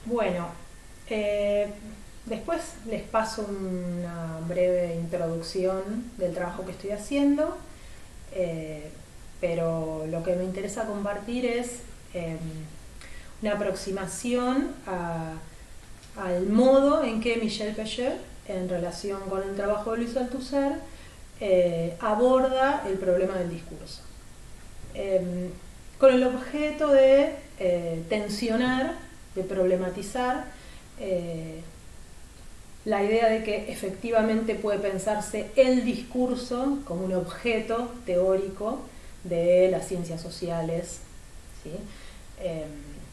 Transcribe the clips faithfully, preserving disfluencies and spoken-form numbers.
Bueno, eh, después les paso una breve introducción del trabajo que estoy haciendo, eh, pero lo que me interesa compartir es eh, una aproximación a, al modo en que Michel Pechet, en relación con el trabajo de Luis Althusser, eh, aborda el problema del discurso, eh, con el objeto de eh, tensionar, de problematizar eh, la idea de que efectivamente puede pensarse el discurso como un objeto teórico de las ciencias sociales, ¿sí? Eh,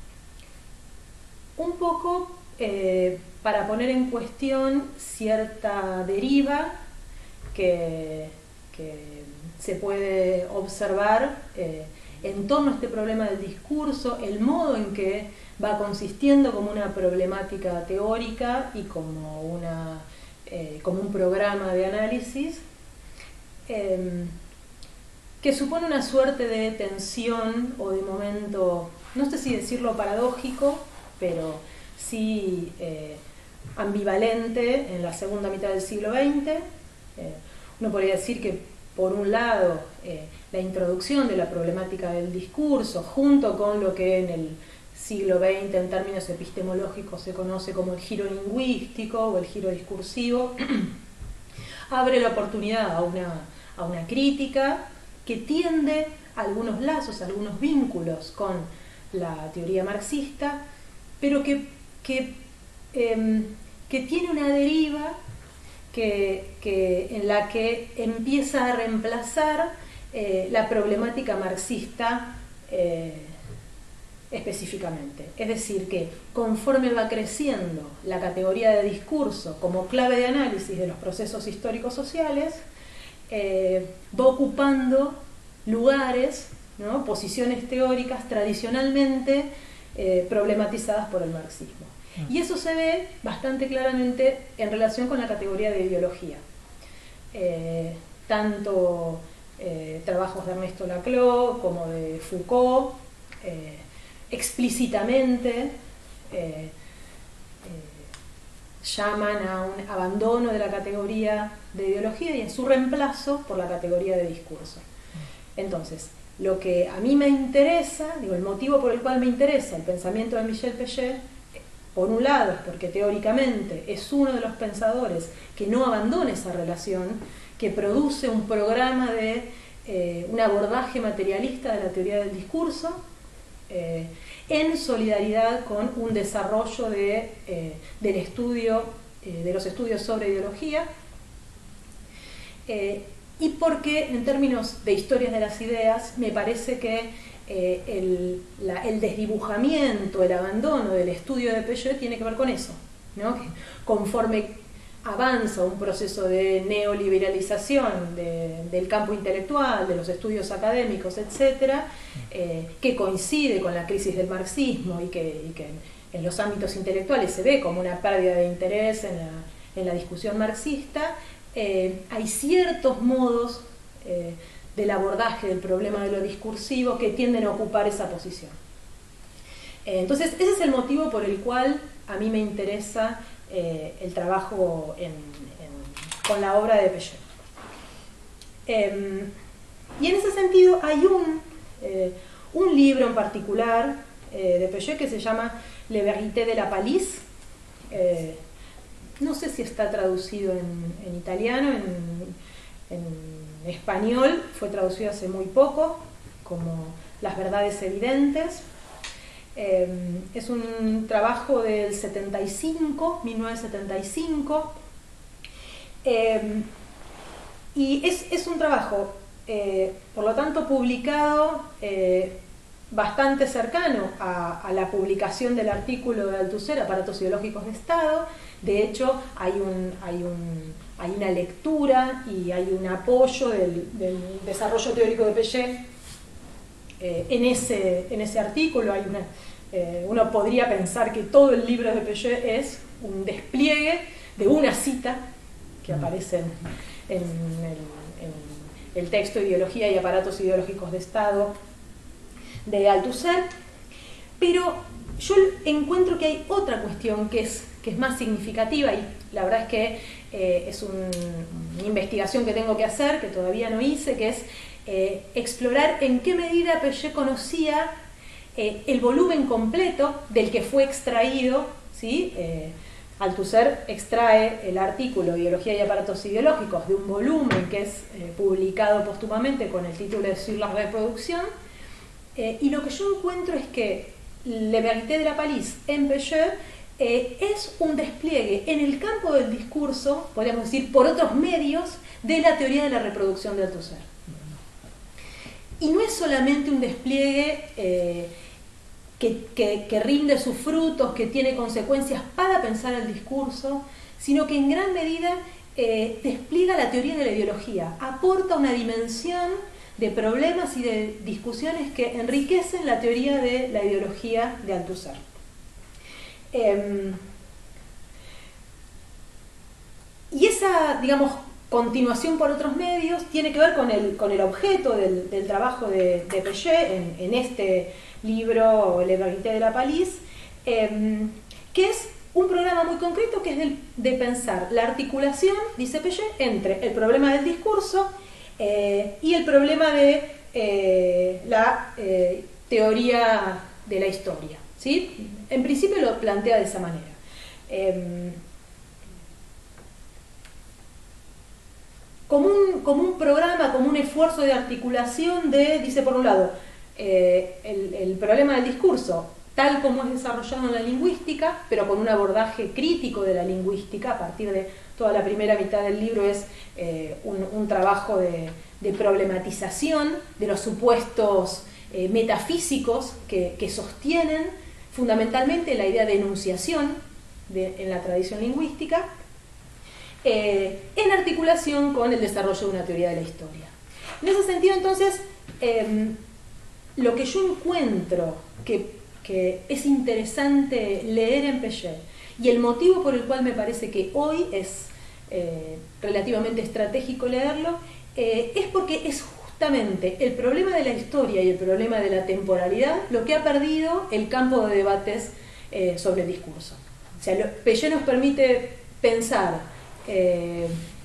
un poco eh, para poner en cuestión cierta deriva que, que se puede observar eh, en torno a este problema del discurso, el modo en que va consistiendo como una problemática teórica y como, una, eh, como un programa de análisis, eh, que supone una suerte de tensión o de momento, no sé si decirlo paradójico, pero sí eh, ambivalente en la segunda mitad del siglo veinte. Eh, uno podría decir que, por un lado, eh, la introducción de la problemática del discurso, junto con lo que en el siglo veinte en términos epistemológicos se conoce como el giro lingüístico o el giro discursivo, abre la oportunidad a una, a una crítica que tiende a algunos lazos, a algunos vínculos con la teoría marxista, pero que, que, eh, que tiene una deriva que, que, en la que empieza a reemplazar eh, la problemática marxista eh, específicamente. Es decir, que conforme va creciendo la categoría de discurso como clave de análisis de los procesos históricos sociales, eh, va ocupando lugares, ¿no?, posiciones teóricas tradicionalmente eh, problematizadas por el marxismo. Y eso se ve bastante claramente en relación con la categoría de ideología. Eh, tanto eh, trabajos de Ernesto Laclau como de Foucault eh, explícitamente eh, eh, llaman a un abandono de la categoría de ideología y en su reemplazo por la categoría de discurso. Entonces, lo que a mí me interesa, digo, el motivo por el cual me interesa el pensamiento de Michel Pechet, por un lado es porque teóricamente es uno de los pensadores que no abandona esa relación, que produce un programa de eh, un abordaje materialista de la teoría del discurso, eh, en solidaridad con un desarrollo de, eh, del estudio, eh, de los estudios sobre ideología, eh, y porque en términos de historias de las ideas me parece que eh, el, la, el desdibujamiento, el abandono del estudio de Pechet tiene que ver con eso, ¿no? Que conforme avanza un proceso de neoliberalización de, del campo intelectual, de los estudios académicos, etcétera, eh, que coincide con la crisis del marxismo y que, y que en, en los ámbitos intelectuales se ve como una pérdida de interés en la, en la discusión marxista, eh, hay ciertos modos eh, del abordaje del problema de lo discursivo que tienden a ocupar esa posición. Eh, entonces, ese es el motivo por el cual a mí me interesa eh, el trabajo en, en, con la obra de Pechet. Eh, y en ese sentido hay un, eh, un libro en particular eh, de Pechet que se llama Le Vérité de la Palisse. Eh, no sé si está traducido en, en italiano, en, en español fue traducido hace muy poco, como Las Verdades Evidentes. Eh, es un trabajo del setenta y cinco, mil novecientos setenta y cinco, eh, y es, es un trabajo, eh, por lo tanto, publicado eh, bastante cercano a, a la publicación del artículo de Althusser, Aparatos Ideológicos de Estado. De hecho, hay, un, hay, un, hay una lectura y hay un apoyo del, del desarrollo teórico de Pechet eh, en, ese, en ese artículo. Hay una, eh, uno podría pensar que todo el libro de Pechet es un despliegue de una cita que aparece en, en, el, en el texto Ideología y Aparatos Ideológicos de Estado de Althusser, pero yo encuentro que hay otra cuestión que es, que es más significativa, y la verdad es que eh, es un, una investigación que tengo que hacer, que todavía no hice, que es eh, explorar en qué medida Piaget conocía eh, el volumen completo del que fue extraído, ¿sí? Eh, Althusser extrae el artículo Biología y aparatos ideológicos de un volumen que es eh, publicado póstumamente con el título de Sur la reproducción, eh, y lo que yo encuentro es que Le Vérité de la Palisse en Piaget eh, es un despliegue en el campo del discurso, podríamos decir, por otros medios, de la teoría de la reproducción de Althusser. Y no es solamente un despliegue eh, que, que, que rinde sus frutos, que tiene consecuencias para pensar el discurso, sino que en gran medida eh, despliega la teoría de la ideología, aporta una dimensión de problemas y de discusiones que enriquecen la teoría de la ideología de Althusser. Eh, y esa, digamos, continuación por otros medios tiene que ver con el, con el objeto del, del trabajo de, de Piaget en, en este libro Le Vérité de la Palisse, eh, que es un programa muy concreto que es del, de pensar la articulación, dice Piaget, entre el problema del discurso eh, y el problema de eh, la eh, teoría de la historia, ¿sí? En principio lo plantea de esa manera. Eh, Como un, como un programa, como un esfuerzo de articulación de, dice por un lado, eh, el, el problema del discurso, tal como es desarrollado en la lingüística, pero con un abordaje crítico de la lingüística, a partir de toda la primera mitad del libro es eh, un, un trabajo de, de problematización de los supuestos eh, metafísicos que, que sostienen fundamentalmente la idea de enunciación de, en la tradición lingüística, Eh, en articulación con el desarrollo de una teoría de la historia. En ese sentido, entonces, eh, lo que yo encuentro que, que es interesante leer en Piaget, y el motivo por el cual me parece que hoy es eh, relativamente estratégico leerlo, eh, es porque es justamente el problema de la historia y el problema de la temporalidad lo que ha perdido el campo de debates eh, sobre el discurso. O sea, lo, Piaget nos permite pensar Eh,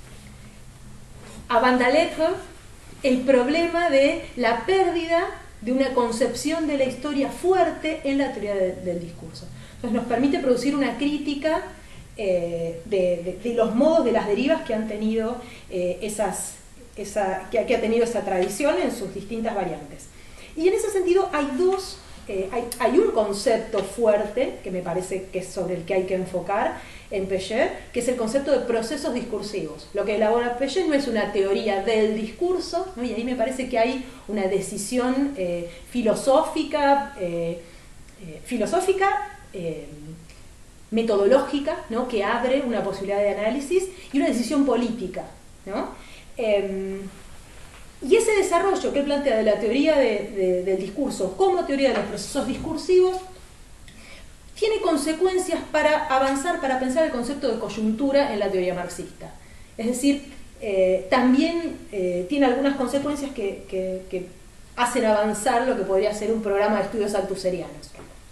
a bande à lettres el problema de la pérdida de una concepción de la historia fuerte en la teoría de, del discurso. Entonces nos permite producir una crítica eh, de, de, de los modos, de las derivas que han tenido eh, esas, esa, que, que ha tenido esa tradición en sus distintas variantes. Y en ese sentido hay dos, eh, hay, hay un concepto fuerte que me parece que es sobre el que hay que enfocar en Piaget, que es el concepto de procesos discursivos. Lo que elabora Piaget no es una teoría del discurso, ¿no? Y ahí me parece que hay una decisión eh, filosófica, eh, eh, filosófica eh, metodológica, ¿no? Que abre una posibilidad de análisis, y una decisión política, ¿no? Eh, y ese desarrollo que él plantea de la teoría de, de, del discurso como teoría de los procesos discursivos tiene consecuencias para avanzar, para pensar el concepto de coyuntura en la teoría marxista. Es decir, eh, también eh, tiene algunas consecuencias que, que, que hacen avanzar lo que podría ser un programa de estudios althusserianos.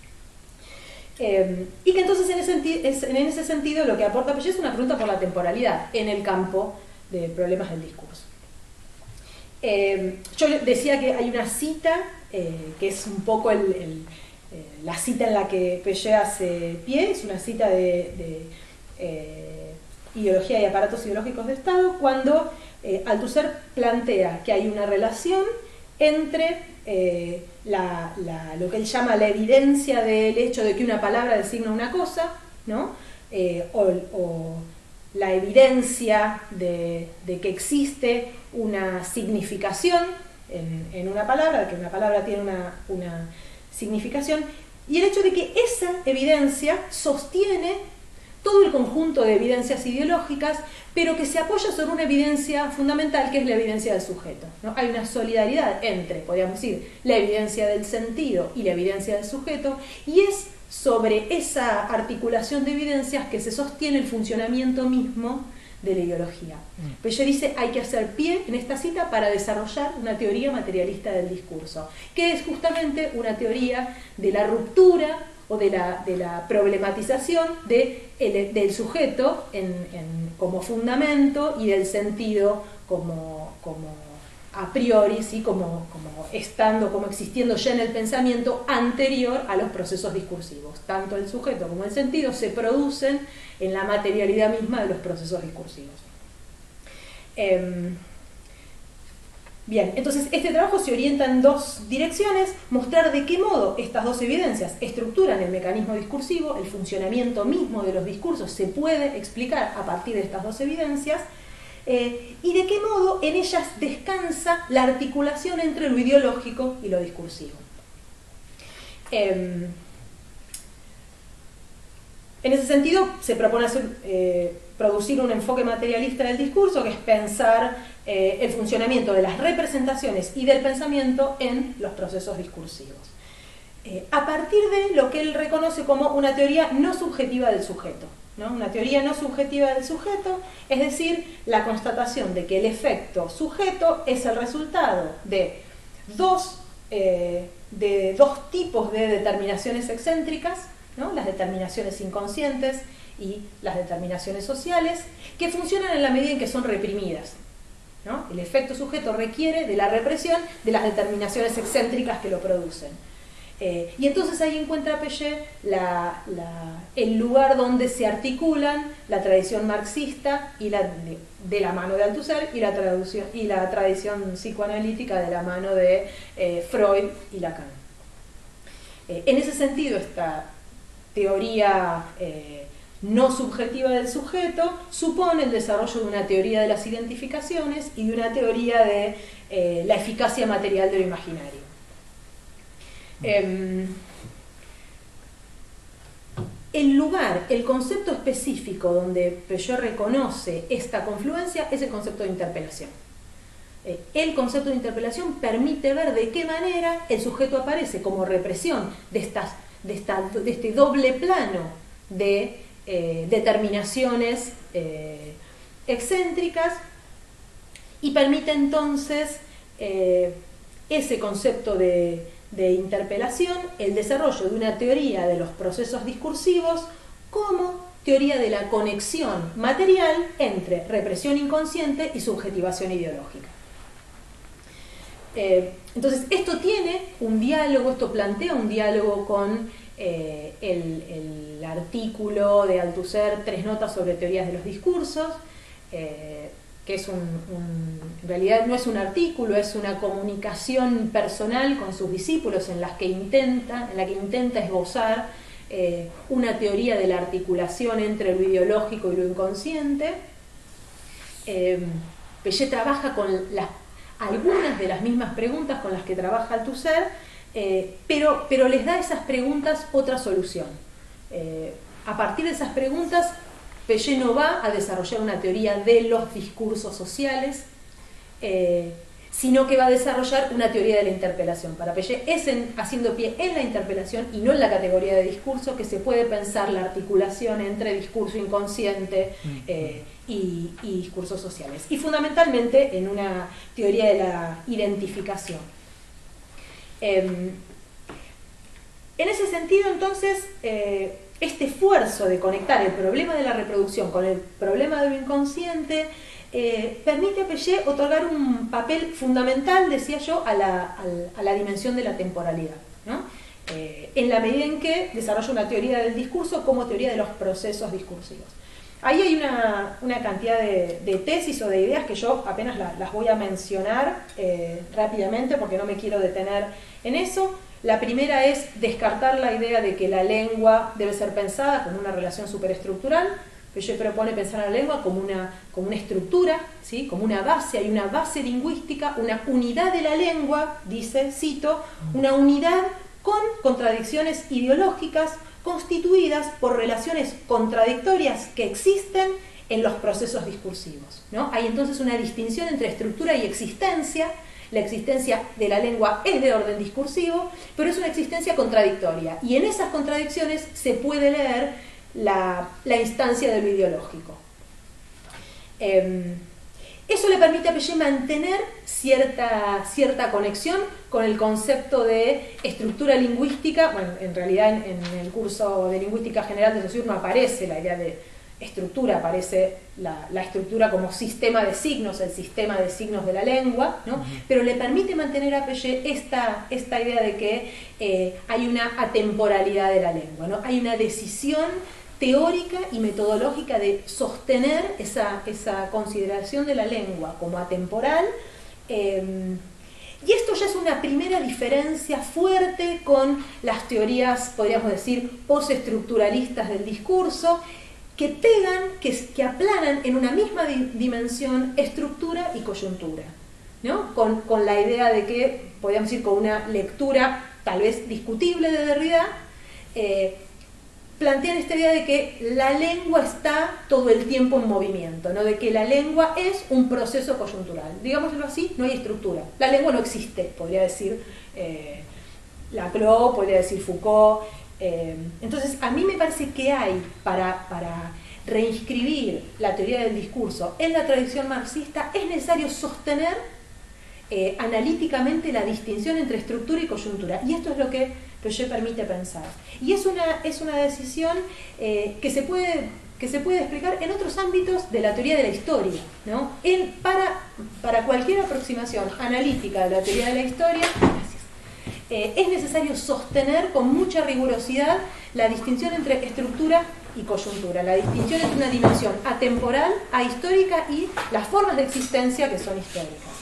Eh, y que entonces en ese, es, en ese sentido lo que aporta Piaget es una pregunta por la temporalidad en el campo de problemas del discurso. Eh, yo decía que hay una cita eh, que es un poco el... el Eh, la cita en la que Piaget hace pie, es una cita de, de eh, Ideología y aparatos ideológicos de Estado, cuando eh, Althusser plantea que hay una relación entre eh, la, la, lo que él llama la evidencia del hecho de que una palabra designa una cosa, ¿no? eh, o, o la evidencia de, de que existe una significación en, en una palabra, que una palabra tiene una, una significación, y el hecho de que esa evidencia sostiene todo el conjunto de evidencias ideológicas, pero que se apoya sobre una evidencia fundamental, que es la evidencia del sujeto, ¿no? Hay una solidaridad entre, podríamos decir, la evidencia del sentido y la evidencia del sujeto, y es sobre esa articulación de evidencias que se sostiene el funcionamiento mismo de la ideología. Mm. Piaget dice, hay que hacer pie en esta cita para desarrollar una teoría materialista del discurso, que es justamente una teoría de la ruptura o de la, de la problematización de el, del sujeto en, en, como fundamento y del sentido como, como a priori, ¿sí? como, como estando, como existiendo ya en el pensamiento anterior a los procesos discursivos. Tanto el sujeto como el sentido se producen en la materialidad misma de los procesos discursivos. Eh, Bien, entonces este trabajo se orienta en dos direcciones: mostrar de qué modo estas dos evidencias estructuran el mecanismo discursivo, el funcionamiento mismo de los discursos se puede explicar a partir de estas dos evidencias, eh, y de qué modo en ellas descansa la articulación entre lo ideológico y lo discursivo. Eh, en ese sentido se propone hacer, eh, producir un enfoque materialista del discurso, que es pensar Eh, el funcionamiento de las representaciones y del pensamiento en los procesos discursivos, eh, a partir de lo que él reconoce como una teoría no subjetiva del sujeto, ¿no? Una teoría no subjetiva del sujeto, es decir, la constatación de que el efecto sujeto es el resultado de dos, eh, de dos tipos de determinaciones excéntricas, ¿no? Las determinaciones inconscientes y las determinaciones sociales, que funcionan en la medida en que son reprimidas, ¿no? El efecto sujeto requiere de la represión de las determinaciones excéntricas que lo producen. Eh, y entonces ahí encuentra Piaget la, la, el lugar donde se articulan la tradición marxista y la, de, de la mano de Althusser y la, traducción, y la tradición psicoanalítica de la mano de eh, Freud y Lacan. Eh, en ese sentido, esta teoría eh, no subjetiva del sujeto supone el desarrollo de una teoría de las identificaciones y de una teoría de eh, la eficacia material de lo imaginario. Eh, el lugar, el concepto específico donde Piaget reconoce esta confluencia es el concepto de interpelación. Eh, el concepto de interpelación permite ver de qué manera el sujeto aparece como represión de, estas, de, esta, de este doble plano de Eh, determinaciones eh, excéntricas, y permite entonces eh, ese concepto de, de interpelación, el desarrollo de una teoría de los procesos discursivos como teoría de la conexión material entre represión inconsciente y subjetivación ideológica. Eh, entonces esto tiene un diálogo, esto plantea un diálogo con Eh, el, el artículo de Althusser, Tres notas sobre teorías de los discursos, eh, que es un, un, en realidad no es un artículo, es una comunicación personal con sus discípulos en, las que intenta, en la que intenta esbozar eh, una teoría de la articulación entre lo ideológico y lo inconsciente. Eh, Piaget trabaja con las, algunas de las mismas preguntas con las que trabaja Althusser, Eh, pero, pero les da a esas preguntas otra solución. Eh, a partir de esas preguntas, Piaget no va a desarrollar una teoría de los discursos sociales, eh, sino que va a desarrollar una teoría de la interpelación. Para Piaget es en, haciendo pie en la interpelación y no en la categoría de discurso que se puede pensar la articulación entre discurso inconsciente eh, y, y discursos sociales. Y fundamentalmente en una teoría de la identificación. Eh, en ese sentido, entonces, eh, este esfuerzo de conectar el problema de la reproducción con el problema de lo inconsciente eh, permite a Piaget otorgar un papel fundamental, decía yo, a la, a la, a la dimensión de la temporalidad, ¿no? Eh, en la medida en que desarrolla una teoría del discurso como teoría de los procesos discursivos. Ahí hay una, una cantidad de, de tesis o de ideas que yo apenas la, las voy a mencionar eh, rápidamente porque no me quiero detener en eso. La primera es descartar la idea de que la lengua debe ser pensada como una relación superestructural. Piaget propone pensar a la lengua como una, como una estructura, ¿sí? Como una base, hay una base lingüística, una unidad de la lengua, dice, cito, una unidad con contradicciones ideológicas constituidas por relaciones contradictorias que existen en los procesos discursivos, ¿no? Hay entonces una distinción entre estructura y existencia. La existencia de la lengua es de orden discursivo, pero es una existencia contradictoria, y en esas contradicciones se puede leer la, la instancia de lo ideológico. Eh, Eso le permite a Piaget mantener cierta, cierta conexión con el concepto de estructura lingüística. Bueno, en realidad en, en el curso de Lingüística General de Saussure no aparece la idea de estructura, aparece la, la estructura como sistema de signos, el sistema de signos de la lengua, ¿no? Uh-huh. Pero le permite mantener a Piaget esta, esta idea de que eh, hay una atemporalidad de la lengua, ¿no? Hay una decisión teórica y metodológica de sostener esa, esa consideración de la lengua como atemporal. Eh, y esto ya es una primera diferencia fuerte con las teorías, podríamos decir, postestructuralistas del discurso, que pegan, que, que aplanan en una misma di dimensión estructura y coyuntura, ¿no? Con, con la idea de que, podríamos decir, con una lectura tal vez discutible de Derrida, eh, plantean esta idea de que la lengua está todo el tiempo en movimiento, ¿no? De que la lengua es un proceso coyuntural. Digámoslo así, no hay estructura. La lengua no existe, podría decir eh, Laclau, podría decir Foucault. Eh, entonces, a mí me parece que hay, para, para reinscribir la teoría del discurso en la tradición marxista, es necesario sostener eh, analíticamente la distinción entre estructura y coyuntura. Y esto es lo que Piaget permite pensar. Y es una, es una decisión eh, que, se puede, que se puede explicar en otros ámbitos de la teoría de la historia, ¿no? En, para, para cualquier aproximación analítica de la teoría de la historia, Eh, es necesario sostener con mucha rigurosidad la distinción entre estructura y coyuntura, la distinción entre una dimensión atemporal, ahistórica y las formas de existencia que son históricas.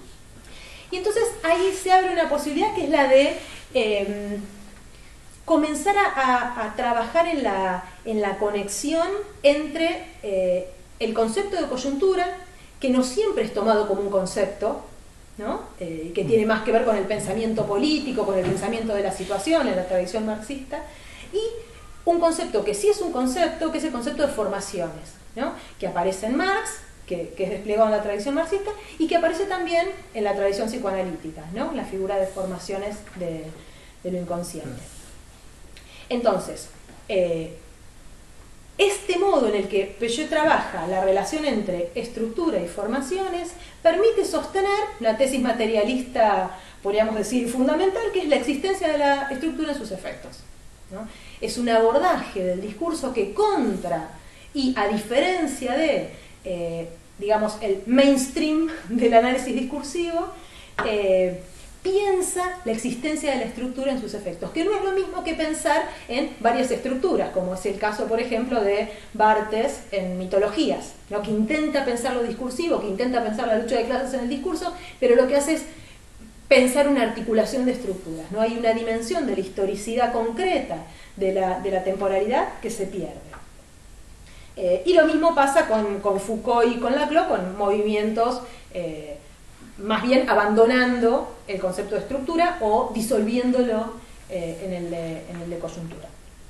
Y entonces ahí se abre una posibilidad que es la de eh, comenzar a, a, a trabajar en la, en la conexión entre eh, el concepto de coyuntura, que no siempre es tomado como un concepto, ¿no? Eh, que tiene más que ver con el pensamiento político, con el pensamiento de la situación en la tradición marxista, y un concepto que sí es un concepto, que es el concepto de formaciones, ¿no? Que aparece en Marx, que, que es desplegado en la tradición marxista, y que aparece también en la tradición psicoanalítica, ¿no? La figura de formaciones de, de lo inconsciente. Entonces, eh, este modo en el que Piaget trabaja la relación entre estructura y formaciones permite sostener la tesis materialista, podríamos decir, fundamental, que es la existencia de la estructura en sus efectos, ¿no? Es un abordaje del discurso que contra y a diferencia de, eh, digamos, el mainstream del análisis discursivo, eh, piensa la existencia de la estructura en sus efectos, que no es lo mismo que pensar en varias estructuras, como es el caso, por ejemplo, de Barthes en Mitologías, ¿no? Que intenta pensar lo discursivo, que intenta pensar la lucha de clases en el discurso, pero lo que hace es pensar una articulación de estructuras, ¿no? Hay una dimensión de la historicidad concreta de la, de la temporalidad que se pierde. Eh, y lo mismo pasa con, con Foucault y con Laclau, con movimientos eh, más bien abandonando el concepto de estructura o disolviéndolo eh, en, el de, en el de coyuntura.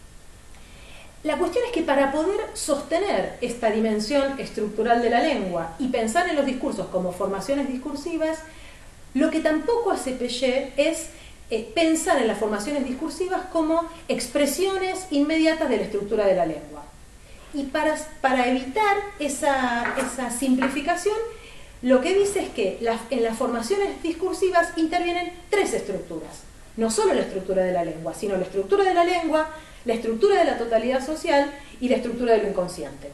La cuestión es que para poder sostener esta dimensión estructural de la lengua y pensar en los discursos como formaciones discursivas, lo que tampoco hace Piaget es eh, pensar en las formaciones discursivas como expresiones inmediatas de la estructura de la lengua. Y para, para evitar esa, esa simplificación, lo que dice es que las, en las formaciones discursivas intervienen tres estructuras. No solo la estructura de la lengua, sino la estructura de la lengua, la estructura de la totalidad social y la estructura de lo inconsciente.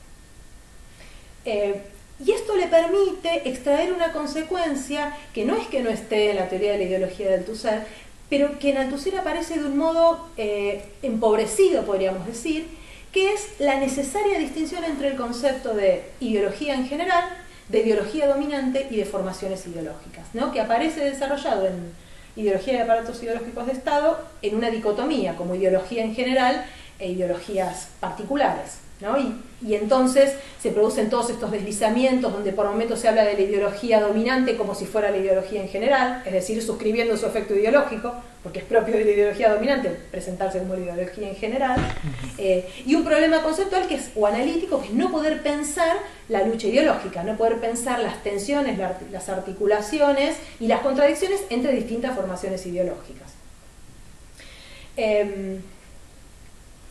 Eh, y esto le permite extraer una consecuencia que no es que no esté en la teoría de la ideología de Althusser, pero que en Althusser aparece de un modo eh, empobrecido, podríamos decir, que es la necesaria distinción entre el concepto de ideología en general, de ideología dominante y de formaciones ideológicas, ¿no? Que aparece desarrollado en Ideología de aparatos ideológicos de Estado en una dicotomía como ideología en general e ideologías particulares, ¿no? Y, y entonces se producen todos estos deslizamientos donde por momentos se habla de la ideología dominante como si fuera la ideología en general, es decir, suscribiendo su efecto ideológico, porque es propio de la ideología dominante presentarse como la ideología en general, eh, y un problema conceptual que es, o analítico, que es no poder pensar la lucha ideológica, no poder pensar las tensiones, las articulaciones y las contradicciones entre distintas formaciones ideológicas. Eh,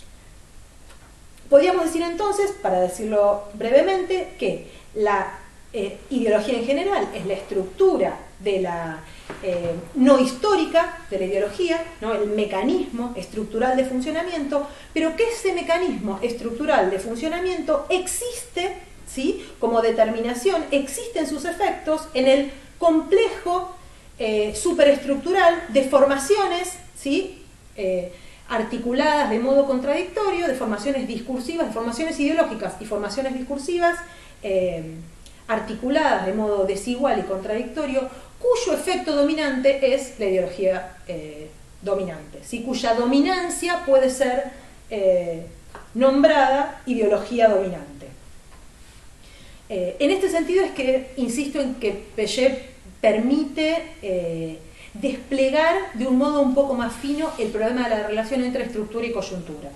Podríamos decir entonces, para decirlo brevemente, que la eh, ideología en general es la estructura de la eh, no histórica de la ideología, ¿no? El mecanismo estructural de funcionamiento, pero que ese mecanismo estructural de funcionamiento existe, ¿sí? Como determinación, existen sus efectos en el complejo eh, superestructural de formaciones, ¿sí? Eh, articuladas de modo contradictorio, de formaciones discursivas, de formaciones ideológicas y formaciones discursivas eh, articuladas de modo desigual y contradictorio, cuyo efecto dominante es la ideología eh, dominante, ¿sí? Cuya dominancia puede ser eh, nombrada ideología dominante. Eh, en este sentido es que insisto en que Piaget permite eh, desplegar de un modo un poco más fino el problema de la relación entre estructura y coyuntura.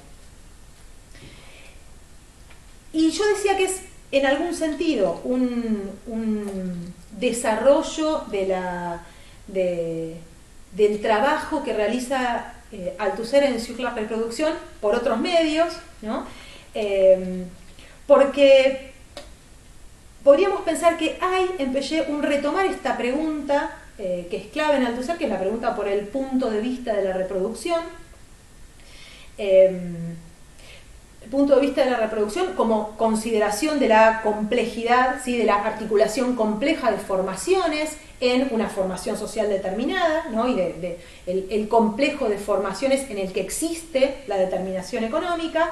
Y yo decía que es en algún sentido un, un desarrollo de la, de, del trabajo que realiza eh, Althusser en Sur la reproducción por otros medios, ¿no? Eh, porque podríamos pensar que hay en Piaget un retomar esta pregunta eh, que es clave en Althusser, que es la pregunta por el punto de vista de la reproducción. Eh, el punto de vista de la reproducción como consideración de la complejidad, ¿sí? De la articulación compleja de formaciones en una formación social determinada, ¿no? Y de, de el, el complejo de formaciones en el que existe la determinación económica.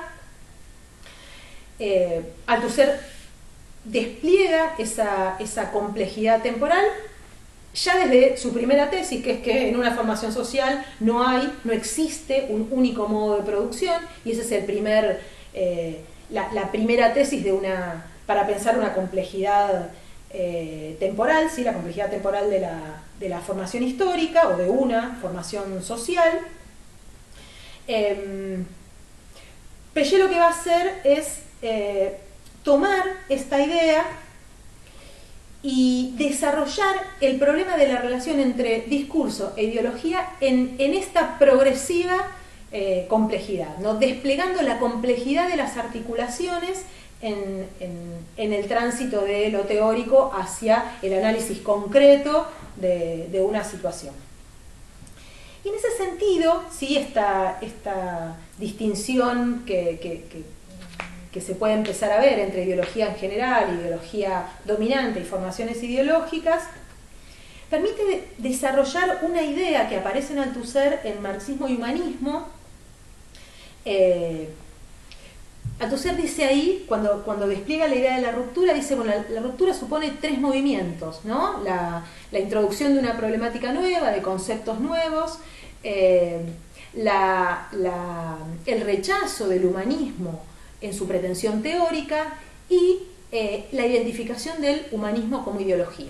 Eh, Althusser despliega esa, esa complejidad temporal ya desde su primera tesis, que es que en una formación social no hay, no existe un único modo de producción, y ese es el primer, eh, la, la primera tesis de una, para pensar una complejidad eh, temporal, ¿sí? La complejidad temporal de la, de la formación histórica o de una formación social. Eh, Piaget lo que va a hacer es eh, tomar esta idea y desarrollar el problema de la relación entre discurso e ideología en, en esta progresiva eh, complejidad, ¿no? Desplegando la complejidad de las articulaciones en, en, en el tránsito de lo teórico hacia el análisis concreto de, de una situación. Y en ese sentido, sí, esta, esta distinción que, que, que que se puede empezar a ver entre ideología en general, ideología dominante y formaciones ideológicas, permite de desarrollar una idea que aparece en Althusser en Marxismo y Humanismo. Eh, Althusser dice ahí, cuando, cuando despliega la idea de la ruptura, dice, bueno, la, la ruptura supone tres movimientos, ¿no? La, la introducción de una problemática nueva, de conceptos nuevos, eh, la, la, el rechazo del humanismo en su pretensión teórica y eh, la identificación del humanismo como ideología.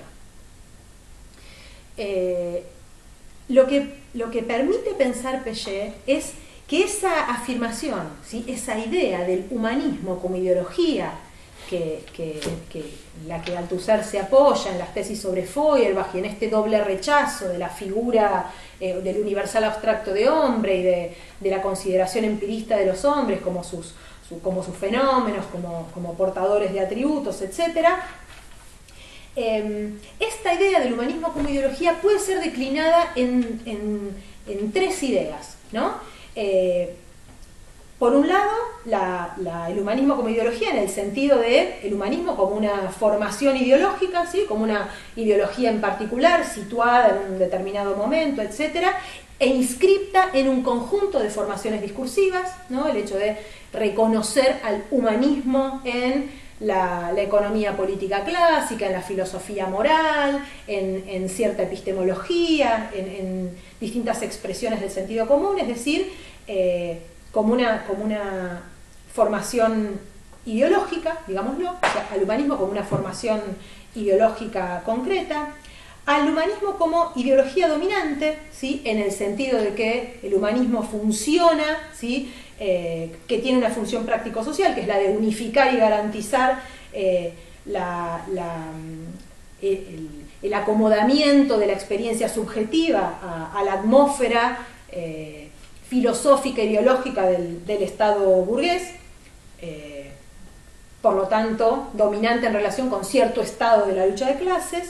Eh, lo, que, lo que permite pensar Piaget es que esa afirmación, ¿sí? Esa idea del humanismo como ideología, que, que, que la que Althusser se apoya en las tesis sobre Feuerbach y en este doble rechazo de la figura eh, del universal abstracto de hombre y de, de la consideración empirista de los hombres como sus como sus fenómenos, como, como portadores de atributos, etcétera. Eh, esta idea del humanismo como ideología puede ser declinada en, en, en tres ideas, ¿no? Eh, por un lado, la, la, el humanismo como ideología en el sentido de el humanismo como una formación ideológica, ¿sí? Como una ideología en particular, situada en un determinado momento, etcétera, e inscripta en un conjunto de formaciones discursivas, ¿no? El hecho de reconocer al humanismo en la, la economía política clásica, en la filosofía moral, en, en cierta epistemología, en, en distintas expresiones del sentido común, es decir, eh, como, una, como una formación ideológica, digámoslo, o sea, al humanismo como una formación ideológica concreta, al humanismo como ideología dominante, ¿sí? En el sentido de que el humanismo funciona, ¿sí? Eh, que tiene una función práctico-social, que es la de unificar y garantizar eh, la, la, el, el acomodamiento de la experiencia subjetiva a, a la atmósfera eh, filosófica e ideológica del, del Estado burgués. Eh, por lo tanto dominante en relación con cierto estado de la lucha de clases.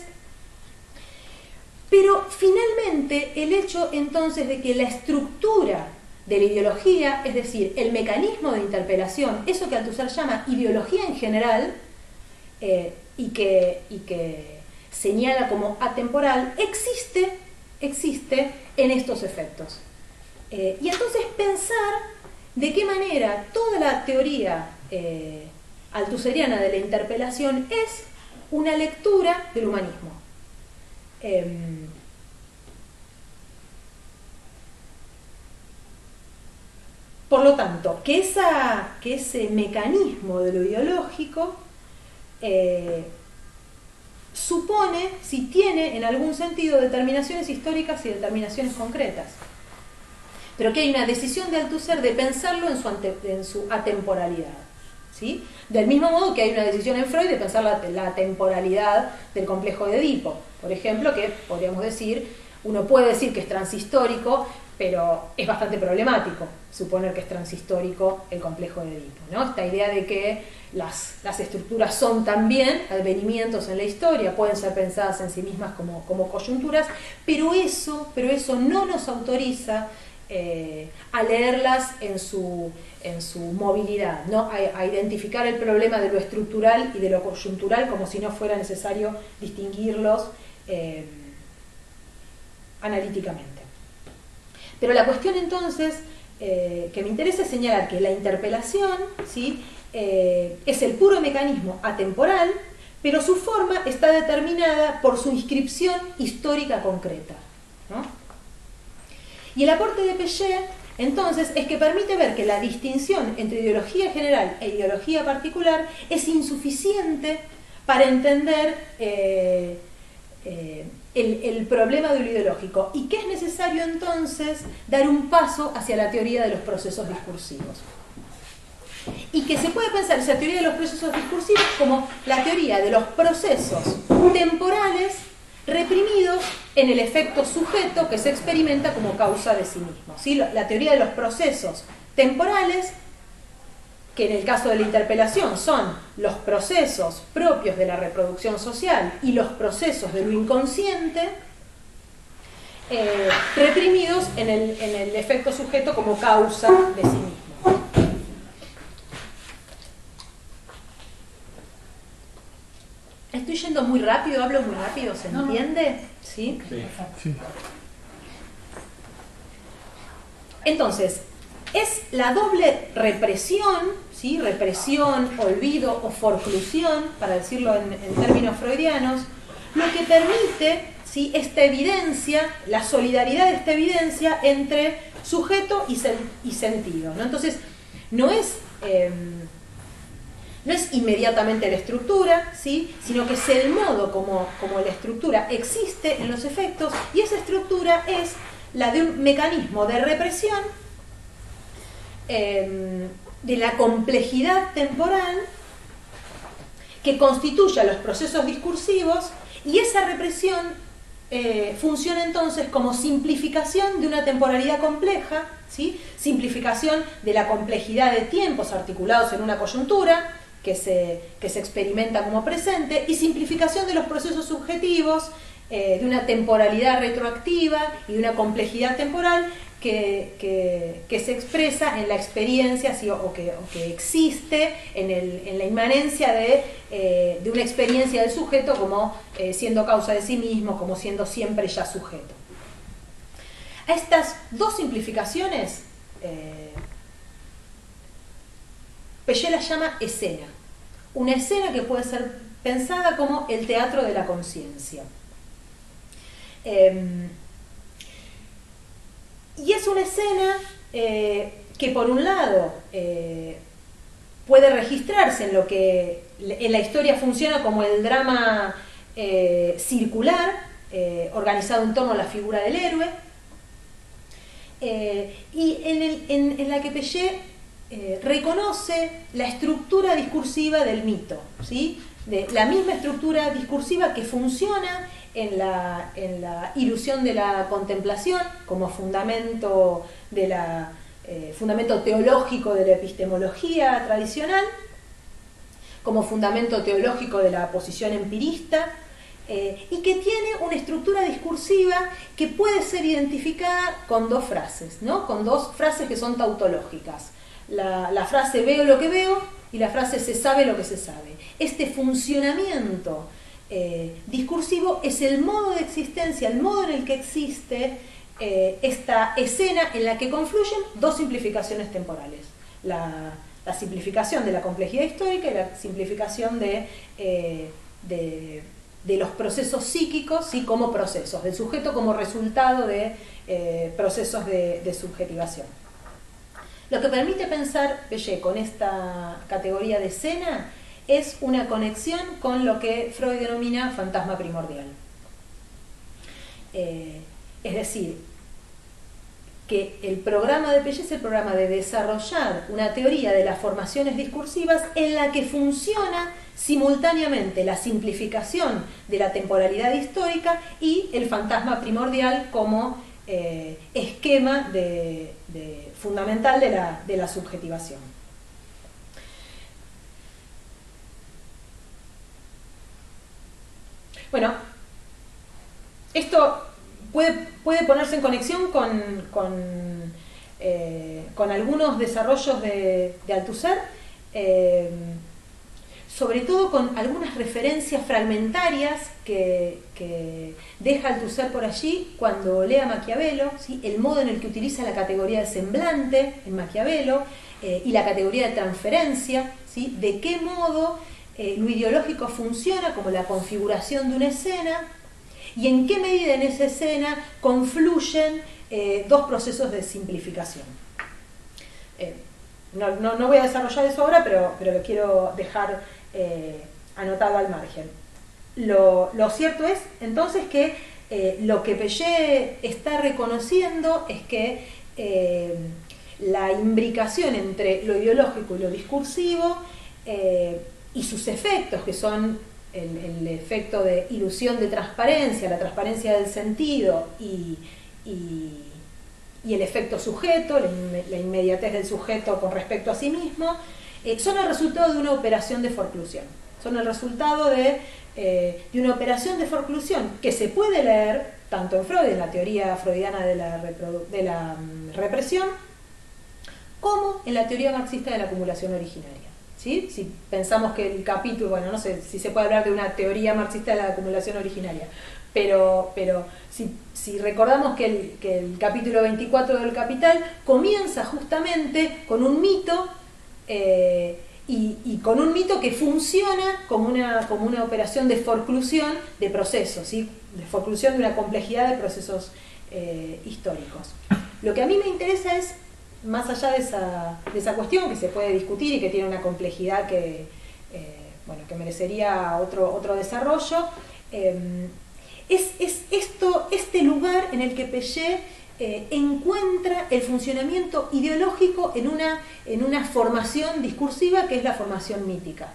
Pero finalmente el hecho entonces de que la estructura de la ideología, es decir, el mecanismo de interpelación, eso que Althusser llama ideología en general, eh, y, que, y que señala como atemporal, existe, existe en estos efectos. Eh, y entonces pensar de qué manera toda la teoría eh, althusseriana de la interpelación es una lectura del humanismo. Eh, por lo tanto, que, esa, que ese mecanismo de lo ideológico eh, supone, si tiene en algún sentido, determinaciones históricas y determinaciones concretas. Pero que hay una decisión de Althusser de pensarlo en su, ante, en su atemporalidad. ¿Sí? Del mismo modo que hay una decisión en Freud de pensar la, la temporalidad del complejo de Edipo. Por ejemplo, que podríamos decir, uno puede decir que es transhistórico, pero es bastante problemático suponer que es transhistórico el complejo de Edipo, ¿no? Esta idea de que las, las estructuras son también advenimientos en la historia, pueden ser pensadas en sí mismas como, como coyunturas, pero eso, pero eso no nos autoriza eh, a leerlas en su, en su movilidad, ¿no? A, a identificar el problema de lo estructural y de lo coyuntural como si no fuera necesario distinguirlos eh, analíticamente. Pero la cuestión entonces eh, que me interesa es señalar que la interpelación, ¿sí? eh, es el puro mecanismo atemporal, pero su forma está determinada por su inscripción histórica concreta, ¿no? Y el aporte de Péchet, entonces, es que permite ver que la distinción entre ideología general e ideología particular es insuficiente para entender eh, eh, el, el problema de lo ideológico, y que es necesario entonces dar un paso hacia la teoría de los procesos discursivos. Y que se puede pensar esa teoría de los procesos discursivos como la teoría de los procesos temporales reprimidos en el efecto sujeto que se experimenta como causa de sí mismo, ¿sí? La teoría de los procesos temporales, que en el caso de la interpelación son los procesos propios de la reproducción social y los procesos de lo inconsciente, eh, reprimidos en el, en el efecto sujeto como causa de sí mismo. Estoy yendo muy rápido, hablo muy rápido, ¿se entiende? ¿Sí? Sí. Entonces, es la doble represión, ¿sí? Represión, olvido o forclusión, para decirlo en, en términos freudianos, lo que permite, ¿sí? Esta evidencia, la solidaridad de esta evidencia entre sujeto y, sen y sentido, ¿no? Entonces, no es... Eh, No es inmediatamente la estructura, ¿sí? Sino que es el modo como, como la estructura existe en los efectos, y esa estructura es la de un mecanismo de represión eh, de la complejidad temporal que constituye a los procesos discursivos, y esa represión eh, funciona entonces como simplificación de una temporalidad compleja, ¿sí? Simplificación de la complejidad de tiempos articulados en una coyuntura, Que se, que se experimenta como presente, y simplificación de los procesos subjetivos, eh, de una temporalidad retroactiva y de una complejidad temporal que, que, que se expresa en la experiencia, ¿sí? o, o, que, o que existe en, el, en la inmanencia de, eh, de una experiencia del sujeto como eh, siendo causa de sí mismo, como siendo siempre ya sujeto. A estas dos simplificaciones eh, Péchet las llama escena. Una escena que puede ser pensada como el teatro de la conciencia. Eh, y es una escena eh, que por un lado eh, puede registrarse en lo que en la historia funciona como el drama eh, circular, eh, organizado en torno a la figura del héroe, eh, y en, el, en, en la que Péchet Eh, reconoce la estructura discursiva del mito, ¿sí? De la misma estructura discursiva que funciona en la, en la ilusión de la contemplación como fundamento, de la, eh, fundamento teológico de la epistemología tradicional, como fundamento teológico de la posición empirista, eh, y que tiene una estructura discursiva que puede ser identificada con dos frases, ¿no? Con dos frases que son tautológicas. La, la frase veo lo que veo y la frase se sabe lo que se sabe. Este funcionamiento eh, discursivo es el modo de existencia, el modo en el que existe eh, esta escena en la que confluyen dos simplificaciones temporales. La, la simplificación de la complejidad histórica y la simplificación de, eh, de, de los procesos psíquicos, ¿sí? Como procesos, del sujeto como resultado de eh, procesos de, de subjetivación. Lo que permite pensar Pellet con esta categoría de escena es una conexión con lo que Freud denomina fantasma primordial. Eh, es decir, que el programa de Pellet es el programa de desarrollar una teoría de las formaciones discursivas en la que funciona simultáneamente la simplificación de la temporalidad histórica y el fantasma primordial como eh, esquema de, de, fundamental de la, de la subjetivación. Bueno, esto puede, puede ponerse en conexión con, con, eh, con algunos desarrollos de, de Althusser, eh, sobre todo con algunas referencias fragmentarias que, que deja Althusser por allí cuando lee a Maquiavelo, ¿sí? El modo en el que utiliza la categoría de semblante en Maquiavelo eh, y la categoría de transferencia, ¿sí? De qué modo eh, lo ideológico funciona como la configuración de una escena y en qué medida en esa escena confluyen eh, dos procesos de simplificación. Eh, no, no, no voy a desarrollar eso ahora, pero, pero lo quiero dejar eh, anotado al margen. Lo, lo cierto es, entonces, que eh, lo que Pellet está reconociendo es que eh, la imbricación entre lo ideológico y lo discursivo eh, y sus efectos, que son el, el efecto de ilusión de transparencia, la transparencia del sentido y, y, y el efecto sujeto, la, la inmediatez del sujeto con respecto a sí mismo, eh, son el resultado de una operación de forclusión. Son el resultado de, eh, de una operación de forclusión que se puede leer tanto en Freud, en la teoría freudiana de la, de la um, represión, como en la teoría marxista de la acumulación originaria. ¿Sí? Si pensamos que el capítulo, bueno, no sé si se puede hablar de una teoría marxista de la acumulación originaria, pero, pero si, si recordamos que el, que el capítulo veinticuatro del Capital comienza justamente con un mito, eh, y, y con un mito que funciona como una, como una operación de forclusión de procesos, ¿sí? De forclusión de una complejidad de procesos eh, históricos. Lo que a mí me interesa es, más allá de esa, de esa cuestión que se puede discutir y que tiene una complejidad que, eh, bueno, que merecería otro, otro desarrollo, eh, es, es esto, este lugar en el que Pellet eh, encuentra el funcionamiento ideológico en una, en una formación discursiva que es la formación mítica.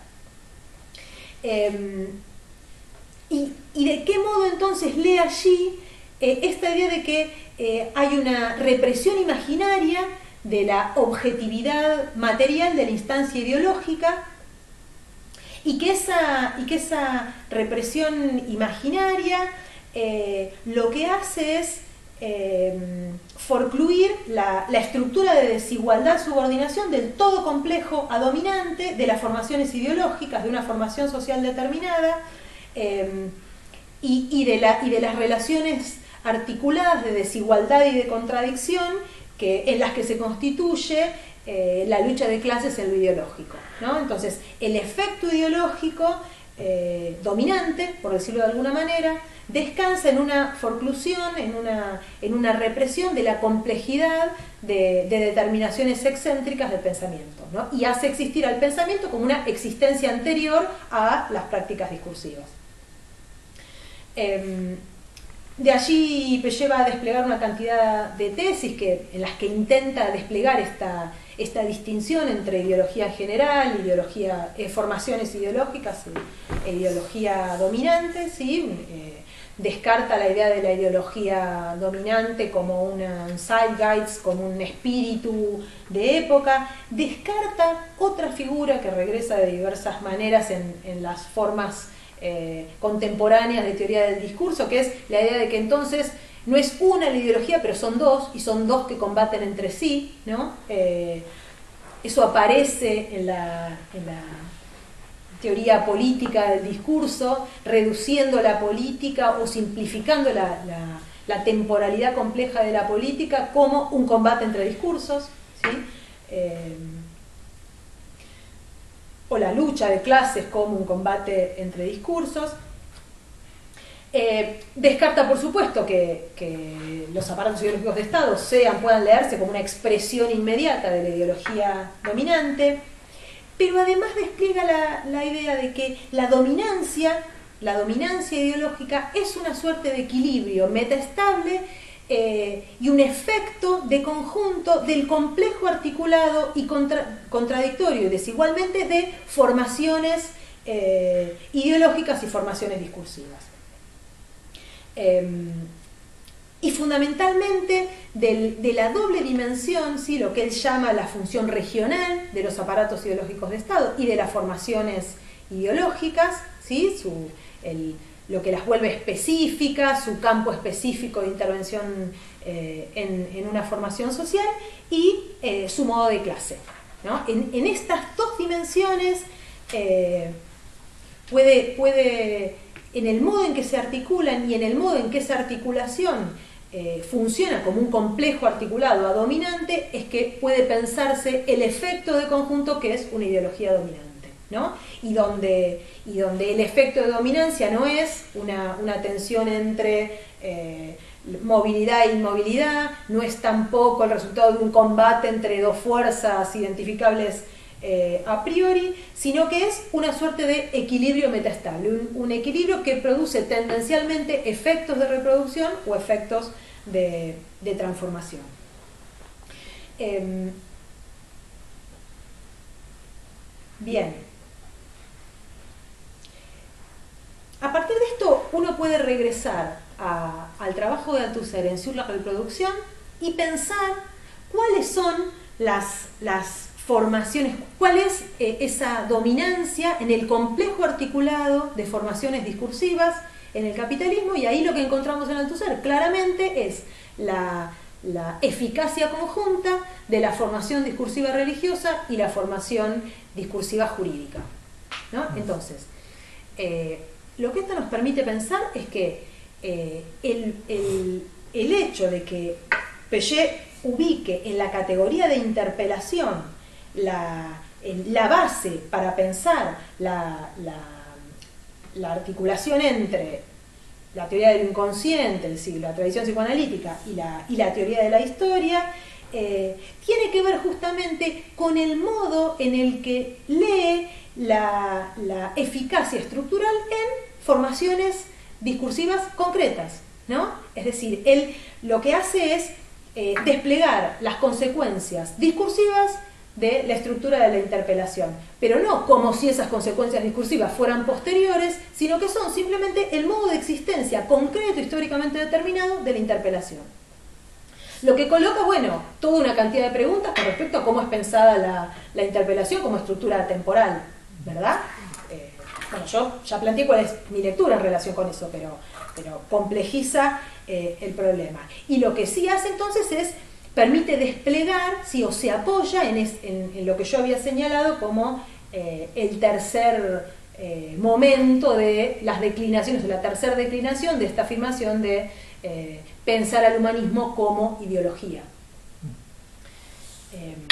Eh, y, y de qué modo entonces lee allí eh, esta idea de que eh, hay una represión imaginaria de la objetividad material de la instancia ideológica y que esa, y que esa represión imaginaria eh, lo que hace es eh, forcluir la, la estructura de desigualdad-subordinación del todo complejo a dominante de las formaciones ideológicas, de una formación social determinada eh, y, y, de la, y de las relaciones articuladas de desigualdad y de contradicción que, en las que se constituye eh, la lucha de clases en lo ideológico, ¿no? Entonces, el efecto ideológico eh, dominante, por decirlo de alguna manera, descansa en una forclusión, en una, en una represión de la complejidad de, de determinaciones excéntricas del pensamiento, ¿no? Y hace existir al pensamiento como una existencia anterior a las prácticas discursivas. Eh, De allí Pellet va a desplegar una cantidad de tesis que, en las que intenta desplegar esta, esta distinción entre ideología general, ideología, eh, formaciones ideológicas e ideología dominante, ¿sí? eh, descarta la idea de la ideología dominante como un zeitgeist, como un espíritu de época, descarta otra figura que regresa de diversas maneras en, en las formas eh, contemporáneas de teoría del discurso, que es la idea de que entonces no es una la ideología, pero son dos, y son dos que combaten entre sí, ¿no? Eh, eso aparece en la, en la teoría política del discurso, reduciendo la política o simplificando la, la, la temporalidad compleja de la política como un combate entre discursos, ¿sí? Eh, o la lucha de clases como un combate entre discursos. Eh, descarta, por supuesto, que, que los aparatos ideológicos de Estado sean, puedan leerse como una expresión inmediata de la ideología dominante, pero además despliega la, la idea de que la dominancia, la dominancia ideológica es una suerte de equilibrio metaestable eh, y un efecto de conjunto del complejo articulado y contra, contradictorio y desigualmente de formaciones eh, ideológicas y formaciones discursivas. Eh, y fundamentalmente del, de la doble dimensión, ¿sí? Lo que él llama la función regional de los aparatos ideológicos de Estado y de las formaciones ideológicas, ¿sí? Su, el, lo que las vuelve específicas, su campo específico de intervención eh, en, en una formación social y eh, su modo de clase, ¿no? En, en estas dos dimensiones eh, puede, puede, en el modo en que se articulan y en el modo en que esa articulación Eh, funciona como un complejo articulado a dominante, es que puede pensarse el efecto de conjunto que es una ideología dominante, ¿no? Y donde, y donde el efecto de dominancia no es una, una tensión entre eh, movilidad e inmovilidad, no es tampoco el resultado de un combate entre dos fuerzas identificables eh, a priori, sino que es una suerte de equilibrio metaestable, un, un equilibrio que produce tendencialmente efectos de reproducción o efectos de, de transformación. Eh, bien. A partir de esto uno puede regresar a, al trabajo de Althusser en Sur la reproducción y pensar cuáles son las, las formaciones, cuál es eh, esa dominancia en el complejo articulado de formaciones discursivas en el capitalismo, y ahí lo que encontramos en Althusser claramente es la, la eficacia conjunta de la formación discursiva religiosa y la formación discursiva jurídica, ¿no? Entonces, eh, lo que esto nos permite pensar es que eh, el, el, el hecho de que Péchet ubique en la categoría de interpelación la, la base para pensar la, la, la articulación entre la teoría del inconsciente, es decir, la tradición psicoanalítica y la, y la teoría de la historia, eh, tiene que ver justamente con el modo en el que lee la, la eficacia estructural en formaciones discursivas concretas, ¿no? Es decir, él lo que hace es eh, desplegar las consecuencias discursivas de la estructura de la interpelación, pero no como si esas consecuencias discursivas fueran posteriores, sino que son simplemente el modo de existencia concreto, históricamente determinado, de la interpelación. Lo que coloca, bueno, toda una cantidad de preguntas con respecto a cómo es pensada la, la interpelación como estructura temporal, ¿verdad? Eh, bueno, yo ya planteé cuál es mi lectura en relación con eso, pero, pero complejiza eh, el problema. Y lo que sí hace entonces es permite desplegar, sí, o se apoya en, es, en, en lo que yo había señalado como eh, el tercer eh, momento de las declinaciones, o la tercera declinación de esta afirmación de eh, pensar al humanismo como ideología. Eh,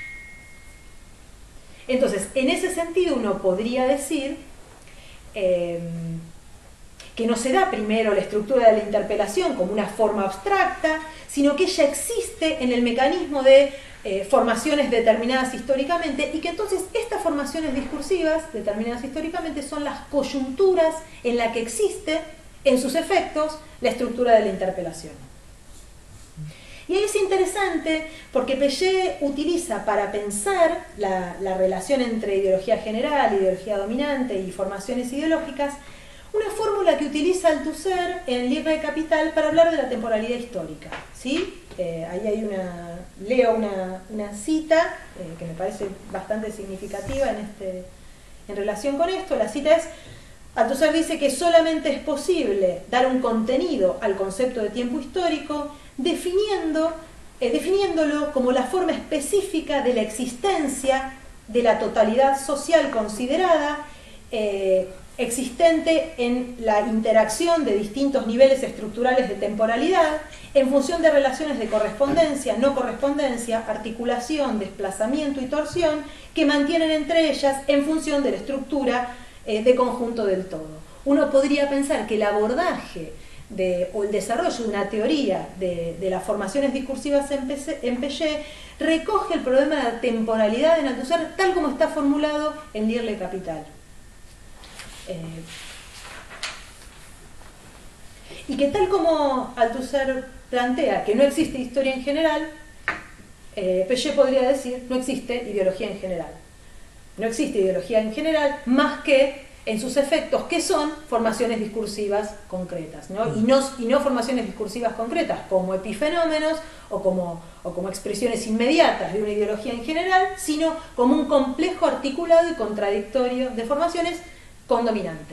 entonces, en ese sentido uno podría decir eh, que no se da primero la estructura de la interpelación como una forma abstracta, sino que ella existe en el mecanismo de eh, formaciones determinadas históricamente, y que entonces estas formaciones discursivas determinadas históricamente son las coyunturas en las que existe, en sus efectos, la estructura de la interpelación. Y ahí es interesante porque Péchet utiliza para pensar la, la relación entre ideología general, ideología dominante y formaciones ideológicas Una fórmula que utiliza Althusser en Libre Capital para hablar de la temporalidad histórica, ¿sí? Eh, ahí hay una, leo una, una cita eh, que me parece bastante significativa en, este, en relación con esto. La cita es: Althusser dice que solamente es posible dar un contenido al concepto de tiempo histórico definiendo, eh, definiéndolo como la forma específica de la existencia de la totalidad social considerada, eh, existente en la interacción de distintos niveles estructurales de temporalidad en función de relaciones de correspondencia, no correspondencia, articulación, desplazamiento y torsión que mantienen entre ellas en función de la estructura eh, de conjunto del todo. Uno podría pensar que el abordaje de, o el desarrollo de una teoría de, de las formaciones discursivas en Piaget recoge el problema de la temporalidad en Althusser tal como está formulado en Libre Capital. Eh, y que tal como Althusser plantea que no existe historia en general, eh, Piaget podría decir no existe ideología en general. No existe ideología en general más que en sus efectos, que son formaciones discursivas concretas, ¿no? Y, no, y no formaciones discursivas concretas como epifenómenos o como, o como expresiones inmediatas de una ideología en general, sino como un complejo articulado y contradictorio de formaciones con dominante.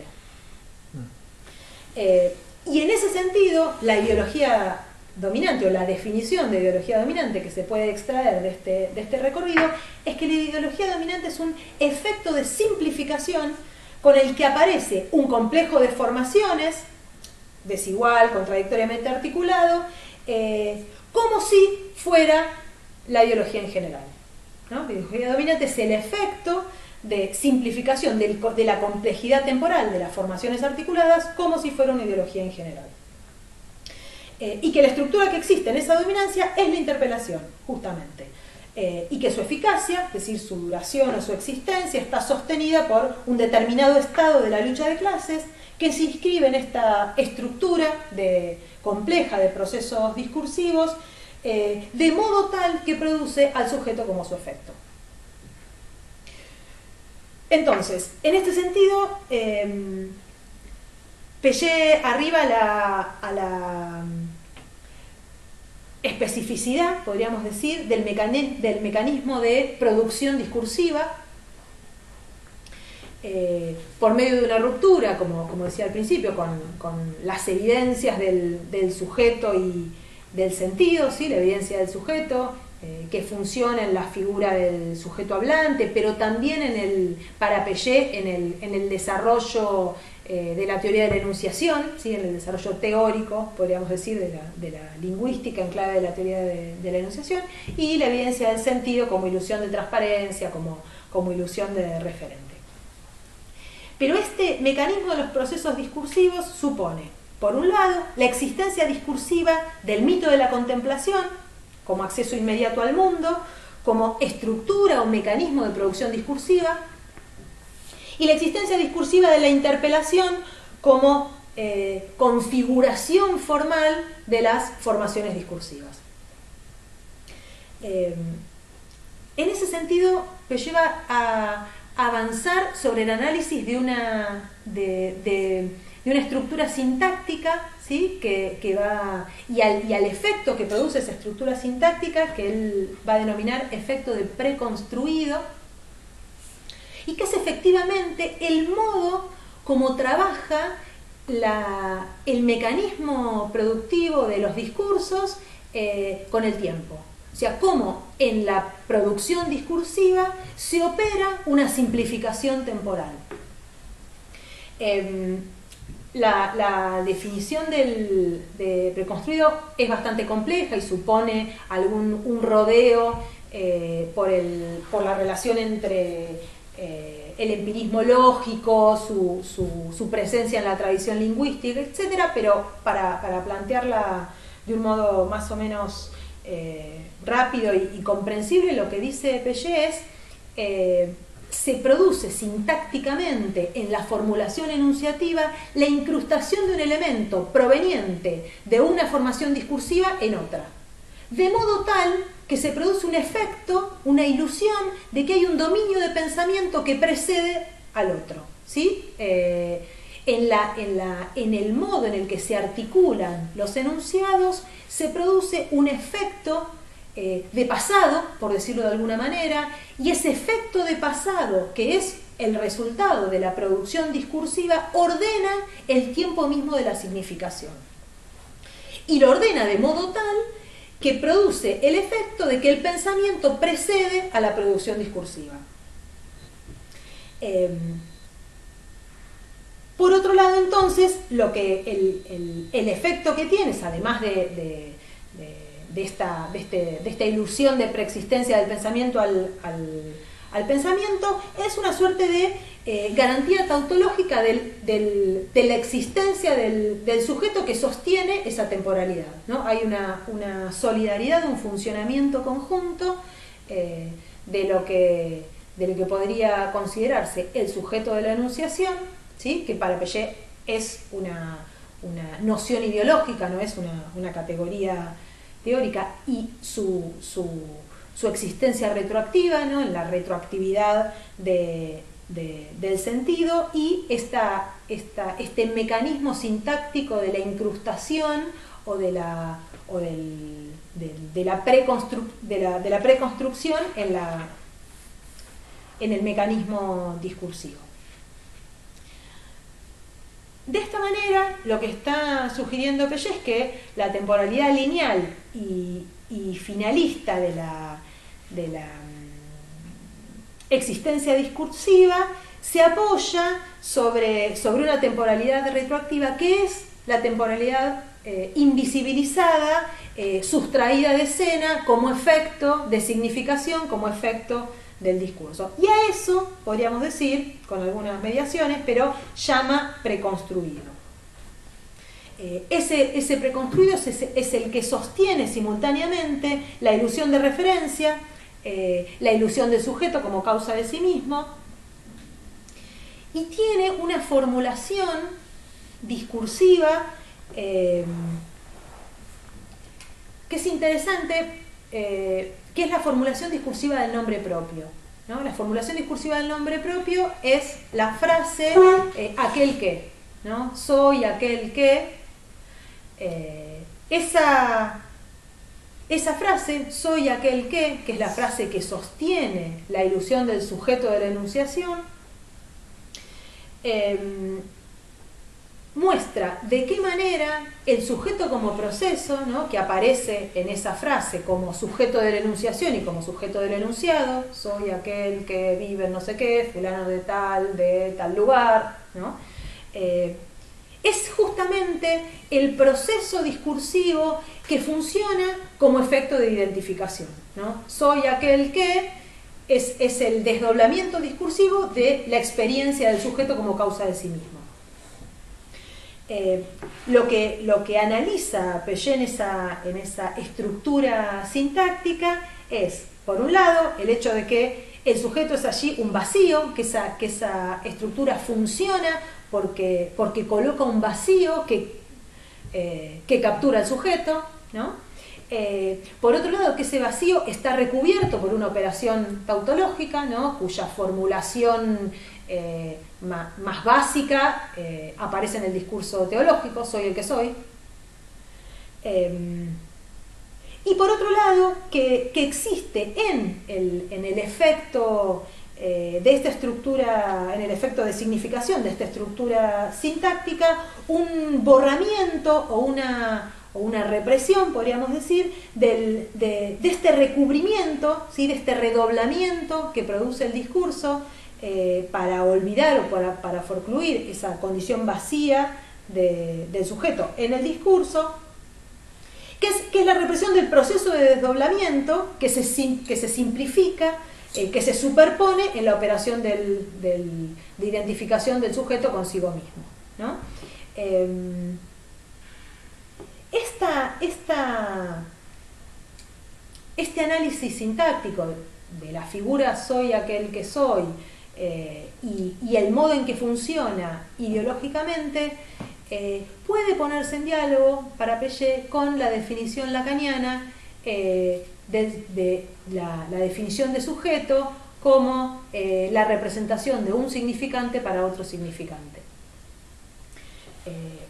Eh, y en ese sentido, la ideología dominante o la definición de ideología dominante que se puede extraer de este, de este recorrido es que la ideología dominante es un efecto de simplificación con el que aparece un complejo de formaciones, desigual, contradictoriamente articulado, eh, como si fuera la ideología en general, ¿no? La ideología dominante es el efecto de simplificación del, de la complejidad temporal de las formaciones articuladas como si fuera una ideología en general. Eh, y que la estructura que existe en esa dominancia es la interpelación, justamente. Eh, y que su eficacia, es decir, su duración o su existencia, está sostenida por un determinado estado de la lucha de clases que se inscribe en esta estructura de, compleja de procesos discursivos, eh, de modo tal que produce al sujeto como su efecto. Entonces, en este sentido, eh, Piaget arriba a la, a la especificidad, podríamos decir, del, mecani del mecanismo de producción discursiva eh, por medio de una ruptura, como, como decía al principio, con, con las evidencias del, del sujeto y del sentido, ¿sí? La evidencia del sujeto, eh, que funciona en la figura del sujeto hablante, pero también en el, para Piaget en el, en el desarrollo Eh, de la teoría de la enunciación, ¿sí? En el desarrollo teórico, podríamos decir, de la, de la lingüística en clave de la teoría de, de la enunciación, y la evidencia del sentido como ilusión de transparencia, como, como ilusión de referente. Pero este mecanismo de los procesos discursivos supone, por un lado, la existencia discursiva del mito de la contemplación, como acceso inmediato al mundo, como estructura o mecanismo de producción discursiva, y la existencia discursiva de la interpelación como eh, configuración formal de las formaciones discursivas. Eh, en ese sentido, Piaget va a avanzar sobre el análisis de una, de, de, de una estructura sintáctica, ¿sí? que, que va, y, al, y al efecto que produce esa estructura sintáctica, que él va a denominar efecto de preconstruido, y que es efectivamente el modo como trabaja la, el mecanismo productivo de los discursos eh, con el tiempo. O sea, cómo en la producción discursiva se opera una simplificación temporal. Eh, la, la definición del, de preconstruido es bastante compleja y supone algún un rodeo eh, por, el, por la relación entre Eh, el empirismo lógico, su, su, su presencia en la tradición lingüística, etcétera, pero para, para plantearla de un modo más o menos eh, rápido y, y comprensible, lo que dice Piaget es eh, se produce sintácticamente en la formulación enunciativa la incrustación de un elemento proveniente de una formación discursiva en otra, de modo tal que se produce un efecto, una ilusión de que hay un dominio de pensamiento que precede al otro, ¿sí? Eh, En, la, en, la, en el modo en el que se articulan los enunciados se produce un efecto eh, de pasado, por decirlo de alguna manera, y ese efecto de pasado, que es el resultado de la producción discursiva, ordena el tiempo mismo de la significación. Y lo ordena de modo tal que produce el efecto de que el pensamiento precede a la producción discursiva. Eh, Por otro lado, entonces, lo que el, el, el efecto que tienes, además de, de, de, de, esta, de, este, de esta ilusión de preexistencia del pensamiento al, al, al pensamiento, es una suerte de eh, garantía tautológica del, del, de la existencia del, del sujeto que sostiene esa temporalidad, ¿no? Hay una, una solidaridad, un funcionamiento conjunto eh, de, lo que, de lo que podría considerarse el sujeto de la enunciación, ¿sí? Que para Piaget es una, una noción ideológica, no es una, una categoría teórica, y su, su, su existencia retroactiva, ¿no? En la retroactividad de, de, del sentido, y esta, esta, este mecanismo sintáctico de la incrustación o de la, o del, de, de la, preconstru, de la, de la preconstrucción en, la, en el mecanismo discursivo. De esta manera, lo que está sugiriendo Piaget es que la temporalidad lineal y, y finalista de la, de la existencia discursiva se apoya sobre, sobre una temporalidad retroactiva que es la temporalidad eh, invisibilizada, eh, sustraída de escena como efecto de significación, como efecto del discurso. Y a eso podríamos decir, con algunas mediaciones, pero llama preconstruido. Eh, ese, ese preconstruido es, es el que sostiene simultáneamente la ilusión de referencia, eh, la ilusión del sujeto como causa de sí mismo, y tiene una formulación discursiva eh, que es interesante, eh, que es la formulación discursiva del nombre propio, ¿no? La formulación discursiva del nombre propio es la frase eh, aquel que, ¿no? Soy aquel que. Eh, esa, esa frase, soy aquel que, que es la frase que sostiene la ilusión del sujeto de la enunciación, eh, muestra de qué manera el sujeto como proceso, ¿no? Que aparece en esa frase como sujeto de la enunciación y como sujeto del enunciado, soy aquel que vive en no sé qué, fulano de tal, de tal lugar, ¿no? Eh, es justamente el proceso discursivo que funciona como efecto de identificación, ¿no? Soy aquel que es, es el desdoblamiento discursivo de la experiencia del sujeto como causa de sí mismo. Eh, lo, que, lo que analiza Piaget en esa, en esa estructura sintáctica es, por un lado, el hecho de que el sujeto es allí un vacío, que esa, que esa estructura funciona porque, porque coloca un vacío que, eh, que captura al sujeto, ¿no? Eh, por otro lado, que ese vacío está recubierto por una operación tautológica, ¿no? Cuya formulación eh, más, más básica eh, aparece en el discurso teológico, soy el que soy. Eh, y por otro lado, que, que existe en el, en el efecto eh, de esta estructura, en el efecto de significación de esta estructura sintáctica, un borramiento o una... o una represión, podríamos decir, del, de, de este recubrimiento, ¿sí? De este redoblamiento que produce el discurso eh, para olvidar o para, para forcluir esa condición vacía de, del sujeto en el discurso, que es, que es la represión del proceso de desdoblamiento que se, que se simplifica, eh, que se superpone en la operación del, del, de identificación del sujeto consigo mismo, ¿no? Eh, Esta, esta, este análisis sintáctico de la figura soy aquel que soy eh, y, y el modo en que funciona ideológicamente eh, puede ponerse en diálogo para Piaget con la definición lacaniana eh, de, de la, la definición de sujeto como eh, la representación de un significante para otro significante. eh,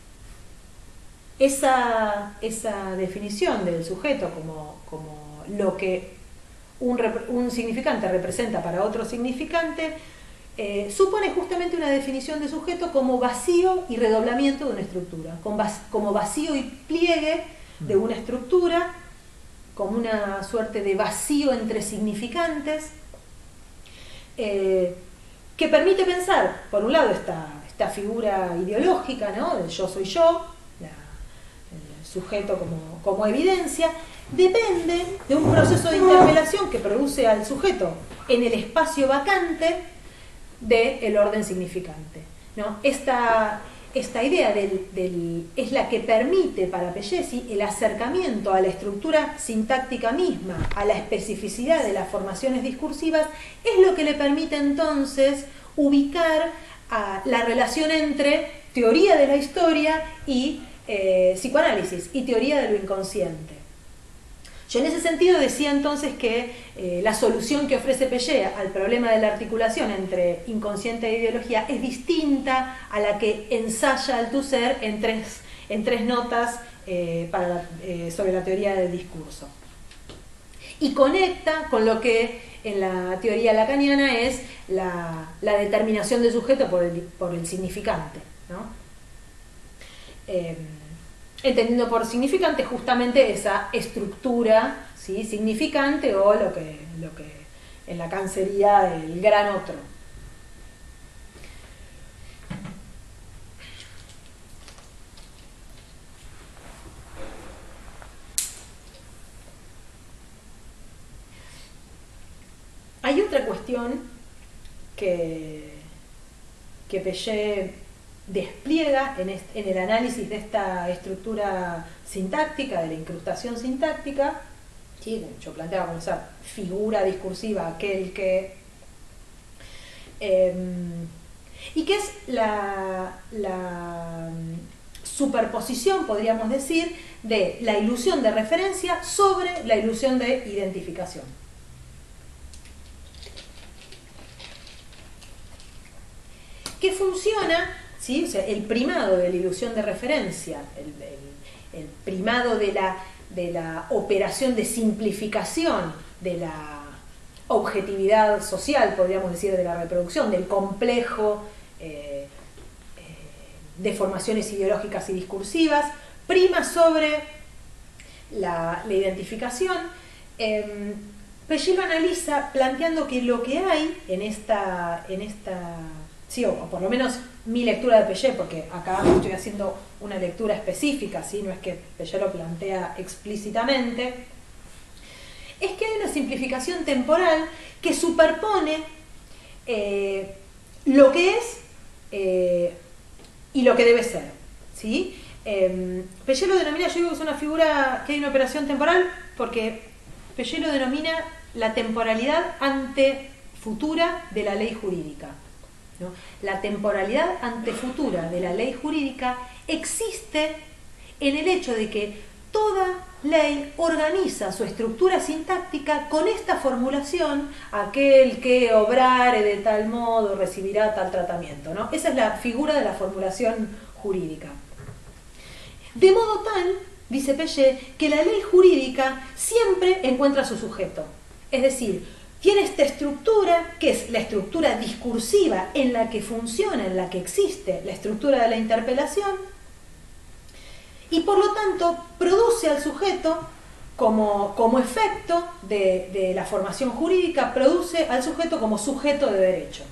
esa, esa definición del sujeto como, como lo que un, un significante representa para otro significante, eh, supone justamente una definición de sujeto como vacío y redoblamiento de una estructura, como vacío y pliegue de una estructura, como una suerte de vacío entre significantes, eh, que permite pensar, por un lado, esta, esta figura ideológica, ¿no?, del yo soy yo, la, el sujeto como, como evidencia, depende de un proceso de interpelación que produce al sujeto en el espacio vacante del orden significante, ¿no? Esta, esta idea del, del, es la que permite para Pellesi el acercamiento a la estructura sintáctica misma, a la especificidad de las formaciones discursivas, es lo que le permite entonces ubicar a la relación entre teoría de la historia y eh, psicoanálisis, y teoría de lo inconsciente. Yo en ese sentido decía entonces que eh, la solución que ofrece Pellet al problema de la articulación entre inconsciente e ideología es distinta a la que ensaya Althusser en tres, en tres notas eh, para la, eh, sobre la teoría del discurso. Y conecta con lo que en la teoría lacaniana es la, la determinación del sujeto por el, por el significante, ¿no? Eh, entendiendo por significante justamente esa estructura, ¿sí?, significante, o lo que, lo que en Lacan sería el gran otro. Hay otra cuestión que, que Pellet despliega en, este, en el análisis de esta estructura sintáctica, de la incrustación sintáctica, ¿sí?, yo planteaba como esa figura discursiva, aquel que... Eh, y que es la, la superposición, podríamos decir, de la ilusión de referencia sobre la ilusión de identificación. Que funciona, ¿sí?, o sea, el primado de la ilusión de referencia, el, el, el primado de la, de la operación de simplificación de la objetividad social, podríamos decir, de la reproducción, del complejo eh, eh, de formaciones ideológicas y discursivas, prima sobre la, la identificación. Eh, Pellet lo analiza planteando que lo que hay en esta... En esta sí, o por lo menos mi lectura de Pellet, porque acá estoy haciendo una lectura específica, ¿sí?, no es que Pellet lo plantea explícitamente, es que hay una simplificación temporal que superpone eh, lo que es eh, y lo que debe ser, ¿sí? Eh, Pellet lo denomina, yo digo que es una figura, que hay una operación temporal, porque Pellet lo denomina la temporalidad antefutura de la ley jurídica, ¿no? La temporalidad antefutura de la ley jurídica existe en el hecho de que toda ley organiza su estructura sintáctica con esta formulación: aquel que obrare de tal modo recibirá tal tratamiento, ¿no? Esa es la figura de la formulación jurídica. De modo tal, dice Pellet, que la ley jurídica siempre encuentra su sujeto. Es decir, tiene esta estructura, que es la estructura discursiva en la que funciona, en la que existe la estructura de la interpelación, y por lo tanto produce al sujeto, como, como efecto de, de la formación jurídica, produce al sujeto como sujeto de derecho.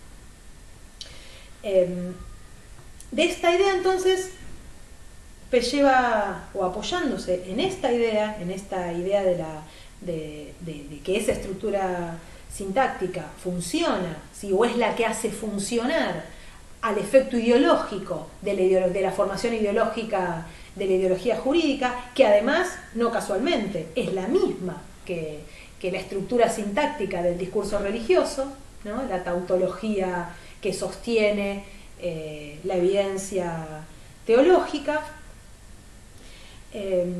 Eh, de esta idea, entonces, Pellet va, o apoyándose en esta idea, en esta idea de, la, de, de, de que esa estructura sintáctica funciona, ¿sí?, o es la que hace funcionar al efecto ideológico de la, de la formación ideológica, de la ideología jurídica, que además, no casualmente, es la misma que, que la estructura sintáctica del discurso religioso, ¿no?, la tautología que sostiene eh, la evidencia teológica. Eh,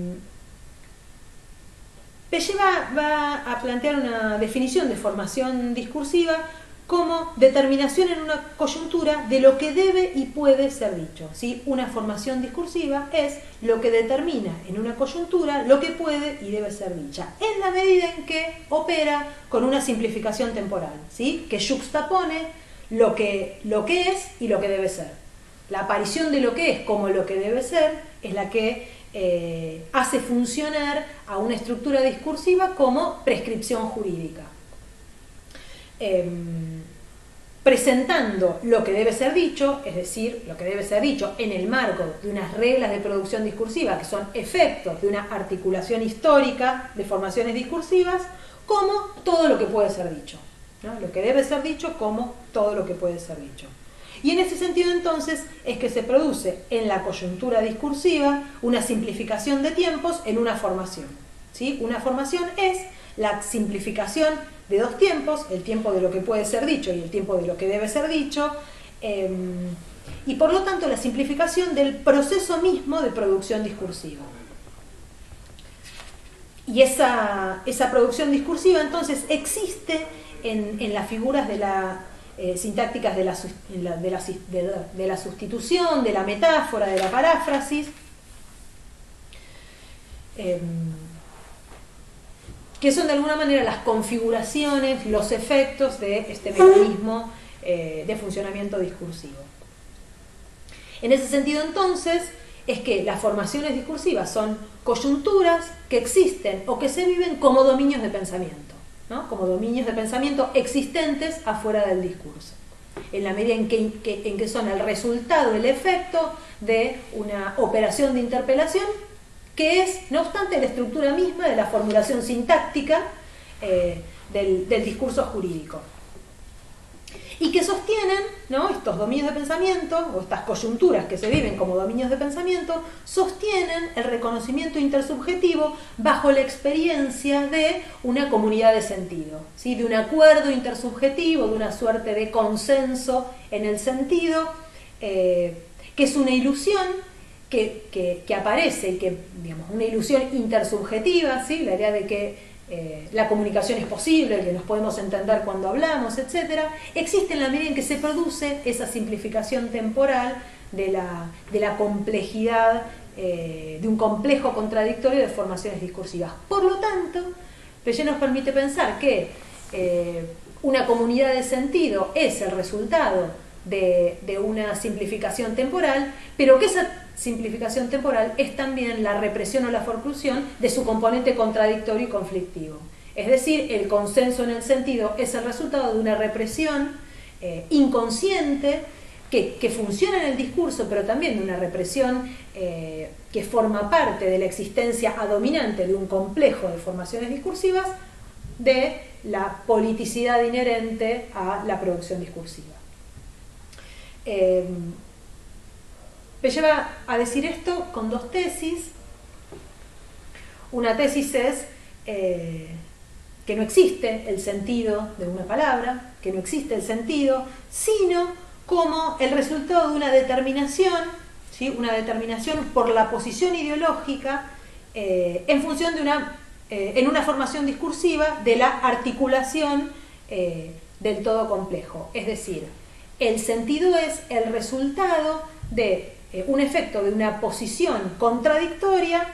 Pellet va, va a plantear una definición de formación discursiva como determinación en una coyuntura de lo que debe y puede ser dicho, ¿sí? Una formación discursiva es lo que determina en una coyuntura lo que puede y debe ser dicha, en la medida en que opera con una simplificación temporal, ¿sí? Que yuxtapone lo que, lo que es y lo que debe ser. La aparición de lo que es como lo que debe ser es la que eh, hace funcionar a una estructura discursiva como prescripción jurídica. Eh, presentando lo que debe ser dicho, es decir, lo que debe ser dicho en el marco de unas reglas de producción discursiva que son efectos de una articulación histórica de formaciones discursivas, como todo lo que puede ser dicho, ¿no? Lo que debe ser dicho como todo lo que puede ser dicho. Y en ese sentido entonces es que se produce en la coyuntura discursiva una simplificación de tiempos en una formación, ¿sí? Una formación es la simplificación de dos tiempos, el tiempo de lo que puede ser dicho y el tiempo de lo que debe ser dicho, eh, y por lo tanto la simplificación del proceso mismo de producción discursiva. Y esa, esa producción discursiva entonces existe en, en las figuras de la, eh, sintácticas de la, de, la, de, la, de la sustitución, de la metáfora, de la paráfrasis, eh, que son de alguna manera las configuraciones, los efectos de este mecanismo eh, de funcionamiento discursivo. En ese sentido, entonces, es que las formaciones discursivas son coyunturas que existen o que se viven como dominios de pensamiento, ¿no? Como dominios de pensamiento existentes afuera del discurso, en la medida en que, que, en que son el resultado, el efecto de una operación de interpelación que es, no obstante, la estructura misma de la formulación sintáctica eh, del, del discurso jurídico. Y que sostienen, ¿no? Estos dominios de pensamiento, o estas coyunturas que se viven como dominios de pensamiento, sostienen el reconocimiento intersubjetivo bajo la experiencia de una comunidad de sentido, ¿sí? De un acuerdo intersubjetivo, de una suerte de consenso en el sentido, eh, que es una ilusión Que, que, que aparece y que, digamos, una ilusión intersubjetiva, ¿sí? La idea de que eh, la comunicación es posible, que nos podemos entender cuando hablamos, etcétera, existe en la medida en que se produce esa simplificación temporal de la, de la complejidad, eh, de un complejo contradictorio de formaciones discursivas. Por lo tanto, Pellet nos permite pensar que eh, una comunidad de sentido es el resultado de, de una simplificación temporal, pero que esa simplificación temporal es también la represión o la forclusión de su componente contradictorio y conflictivo. Es decir, el consenso en el sentido es el resultado de una represión eh, inconsciente que, que funciona en el discurso, pero también de una represión eh, que forma parte de la existencia adominante de un complejo de formaciones discursivas, de la politicidad inherente a la producción discursiva. Eh, Me lleva a decir esto con dos tesis. Una tesis es eh, que no existe el sentido de una palabra, que no existe el sentido, sino como el resultado de una determinación, ¿sí? Una determinación por la posición ideológica eh, en función de una, eh, en una formación discursiva de la articulación eh, del todo complejo. Es decir, el sentido es el resultado de un efecto de una posición contradictoria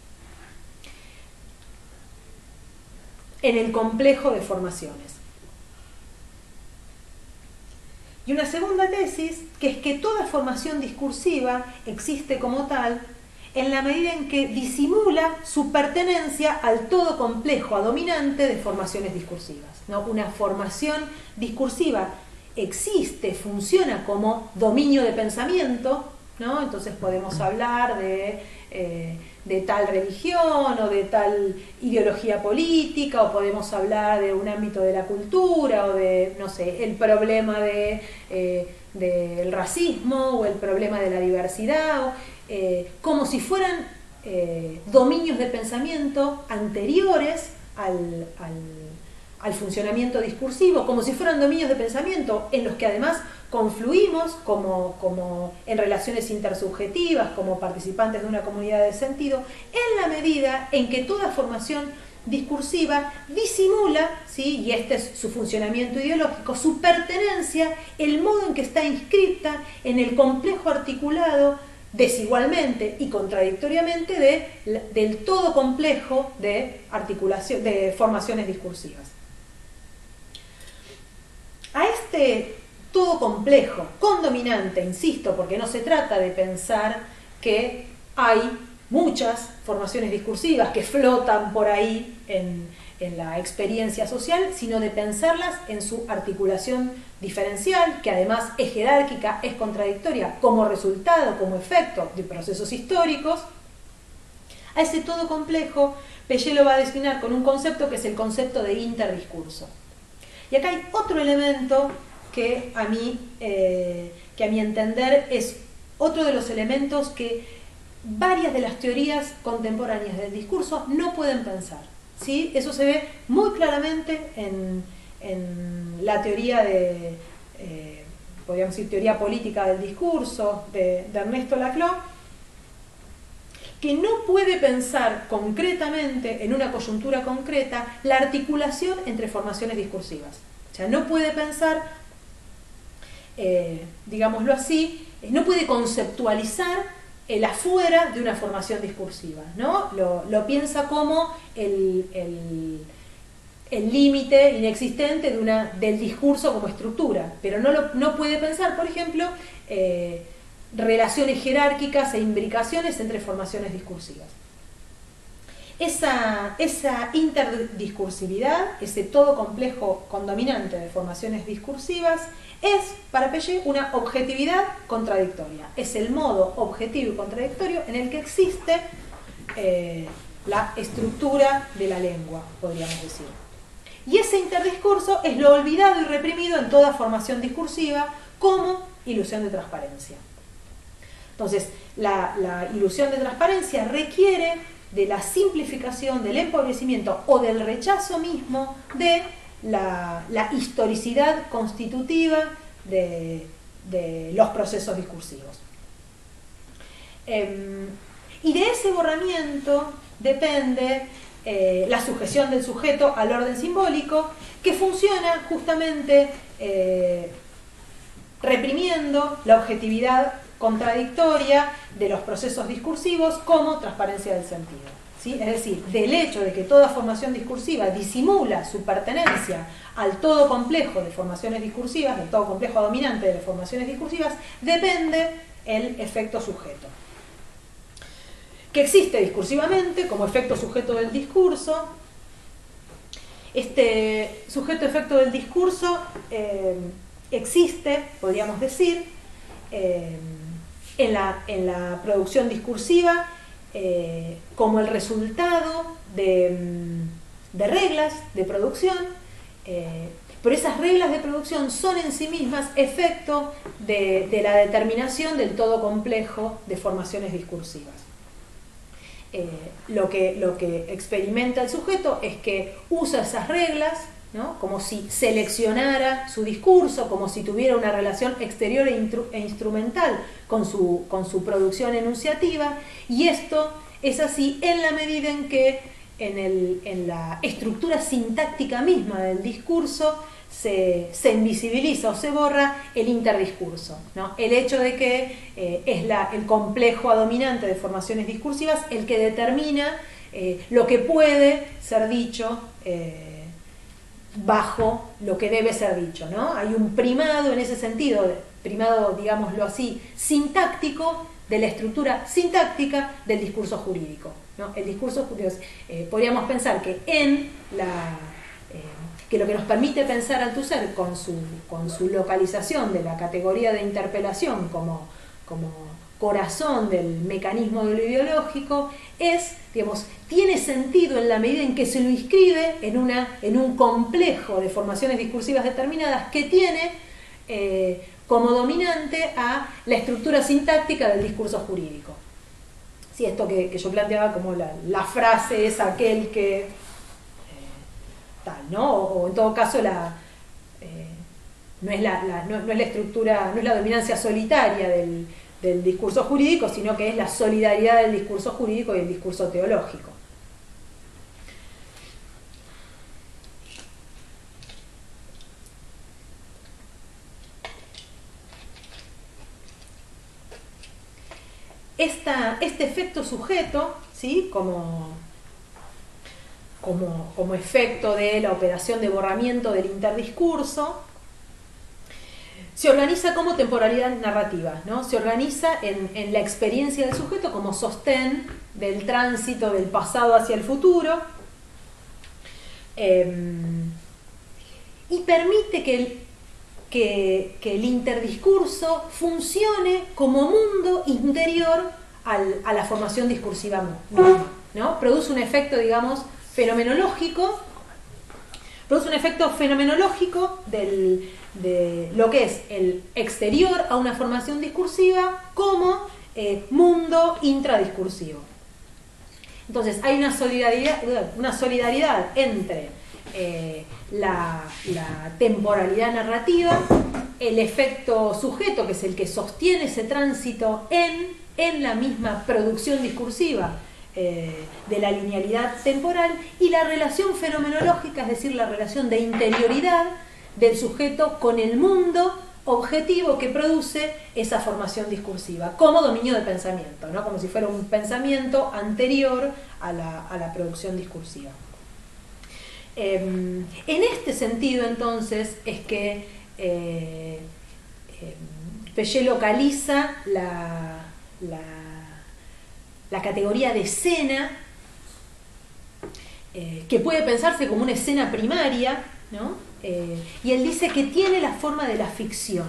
en el complejo de formaciones. Y una segunda tesis, que es que toda formación discursiva existe como tal en la medida en que disimula su pertenencia al todo complejo dominante de formaciones discursivas, ¿no? Una formación discursiva existe, funciona como dominio de pensamiento, ¿no? Entonces podemos hablar de, eh, de tal religión o de tal ideología política, o podemos hablar de un ámbito de la cultura o de, no sé, el problema de, eh, del racismo o el problema de la diversidad, o, eh, como si fueran eh, dominios de pensamiento anteriores al, al, al funcionamiento discursivo, como si fueran dominios de pensamiento en los que además confluimos como, como en relaciones intersubjetivas, como participantes de una comunidad de sentido, en la medida en que toda formación discursiva disimula, ¿sí? Y este es su funcionamiento ideológico, su pertenencia, el modo en que está inscripta en el complejo articulado desigualmente y contradictoriamente de, del todo complejo de, articulación, de formaciones discursivas. A este todo complejo, condominante, insisto, porque no se trata de pensar que hay muchas formaciones discursivas que flotan por ahí en, en la experiencia social, sino de pensarlas en su articulación diferencial, que además es jerárquica, es contradictoria, como resultado, como efecto de procesos históricos. A ese todo complejo, Pellet lo va a designar con un concepto que es el concepto de interdiscurso. Y acá hay otro elemento que a mí, eh, que a mi entender es otro de los elementos que varias de las teorías contemporáneas del discurso no pueden pensar, ¿sí? Eso se ve muy claramente en, en la teoría de, eh, podríamos decir, teoría política del discurso de, de Ernesto Laclau, que no puede pensar concretamente, en una coyuntura concreta, la articulación entre formaciones discursivas. O sea, no puede pensar, eh, digámoslo así, no puede conceptualizar el afuera de una formación discursiva, ¿no? Lo, lo piensa como el límite inexistente de una, del discurso como estructura, pero no, lo, no puede pensar, por ejemplo, eh, relaciones jerárquicas e imbricaciones entre formaciones discursivas. Esa, esa interdiscursividad, ese todo complejo condominante de formaciones discursivas, es para Pellet una objetividad contradictoria. Es el modo objetivo y contradictorio en el que existe eh, la estructura de la lengua, podríamos decir. Y ese interdiscurso es lo olvidado y reprimido en toda formación discursiva como ilusión de transparencia. Entonces, la, la ilusión de transparencia requiere de la simplificación, del empobrecimiento o del rechazo mismo de la, la historicidad constitutiva de, de los procesos discursivos. Eh, y de ese borramiento depende eh, la sujeción del sujeto al orden simbólico, que funciona justamente eh, reprimiendo la objetividad contradictoria de los procesos discursivos como transparencia del sentido, ¿sí? Es decir, del hecho de que toda formación discursiva disimula su pertenencia al todo complejo de formaciones discursivas, del todo complejo dominante de las formaciones discursivas, depende el efecto sujeto, que existe discursivamente como efecto sujeto del discurso. Este sujeto-efecto del discurso eh, existe, podríamos decir, eh, En la, en la producción discursiva eh, como el resultado de, de reglas de producción, eh, pero esas reglas de producción son en sí mismas efecto de, de la determinación del todo complejo de formaciones discursivas. Eh, lo que, lo que experimenta el sujeto es que usa esas reglas, ¿no? Como si seleccionara su discurso, como si tuviera una relación exterior e, instru e instrumental con su, con su producción enunciativa, y esto es así en la medida en que en, el, en la estructura sintáctica misma del discurso se, se invisibiliza o se borra el interdiscurso, ¿no? El hecho de que eh, es la, el complejo dominante de formaciones discursivas el que determina eh, lo que puede ser dicho eh, bajo lo que debe ser dicho, ¿no? Hay un primado en ese sentido, primado, digámoslo así, sintáctico, de la estructura sintáctica del discurso jurídico, ¿no? El discurso jurídico, eh, podríamos pensar que en la... Eh, que lo que nos permite pensar Althusser con su, con su localización de la categoría de interpelación como, como corazón del mecanismo de lo ideológico es, digamos, tiene sentido en la medida en que se lo inscribe en, una, en un complejo de formaciones discursivas determinadas que tiene eh, como dominante a la estructura sintáctica del discurso jurídico. Sí, esto que, que yo planteaba como la, la frase es aquel que eh, tal, ¿no? O, o en todo caso la, eh, no, es la, la, no, no es la estructura, no es la dominancia solitaria del del discurso jurídico, sino que es la solidaridad del discurso jurídico y el discurso teológico. esta, este efecto sujeto, ¿sí? como, como, como efecto de la operación de borramiento del interdiscurso, se organiza como temporalidad narrativa, ¿no? Se organiza en, en la experiencia del sujeto como sostén del tránsito del pasado hacia el futuro, eh, y permite que el, que, que el interdiscurso funcione como mundo interior al, a la formación discursiva misma, ¿no? Produce un efecto, digamos, fenomenológico, produce un efecto fenomenológico del, de lo que es el exterior a una formación discursiva como eh, mundo intradiscursivo. Entonces hay una solidaridad, una solidaridad entre eh, la, la temporalidad narrativa, el efecto sujeto, que es el que sostiene ese tránsito en, en la misma producción discursiva eh, de la linealidad temporal, y la relación fenomenológica, es decir, la relación de interioridad del sujeto con el mundo objetivo que produce esa formación discursiva, como dominio del pensamiento, ¿no? Como si fuera un pensamiento anterior a la, a la producción discursiva. Eh, en este sentido, entonces, es que eh, eh, Péchet localiza la, la, la categoría de escena, eh, que puede pensarse como una escena primaria, ¿no? Eh, y él dice que tiene la forma de la ficción.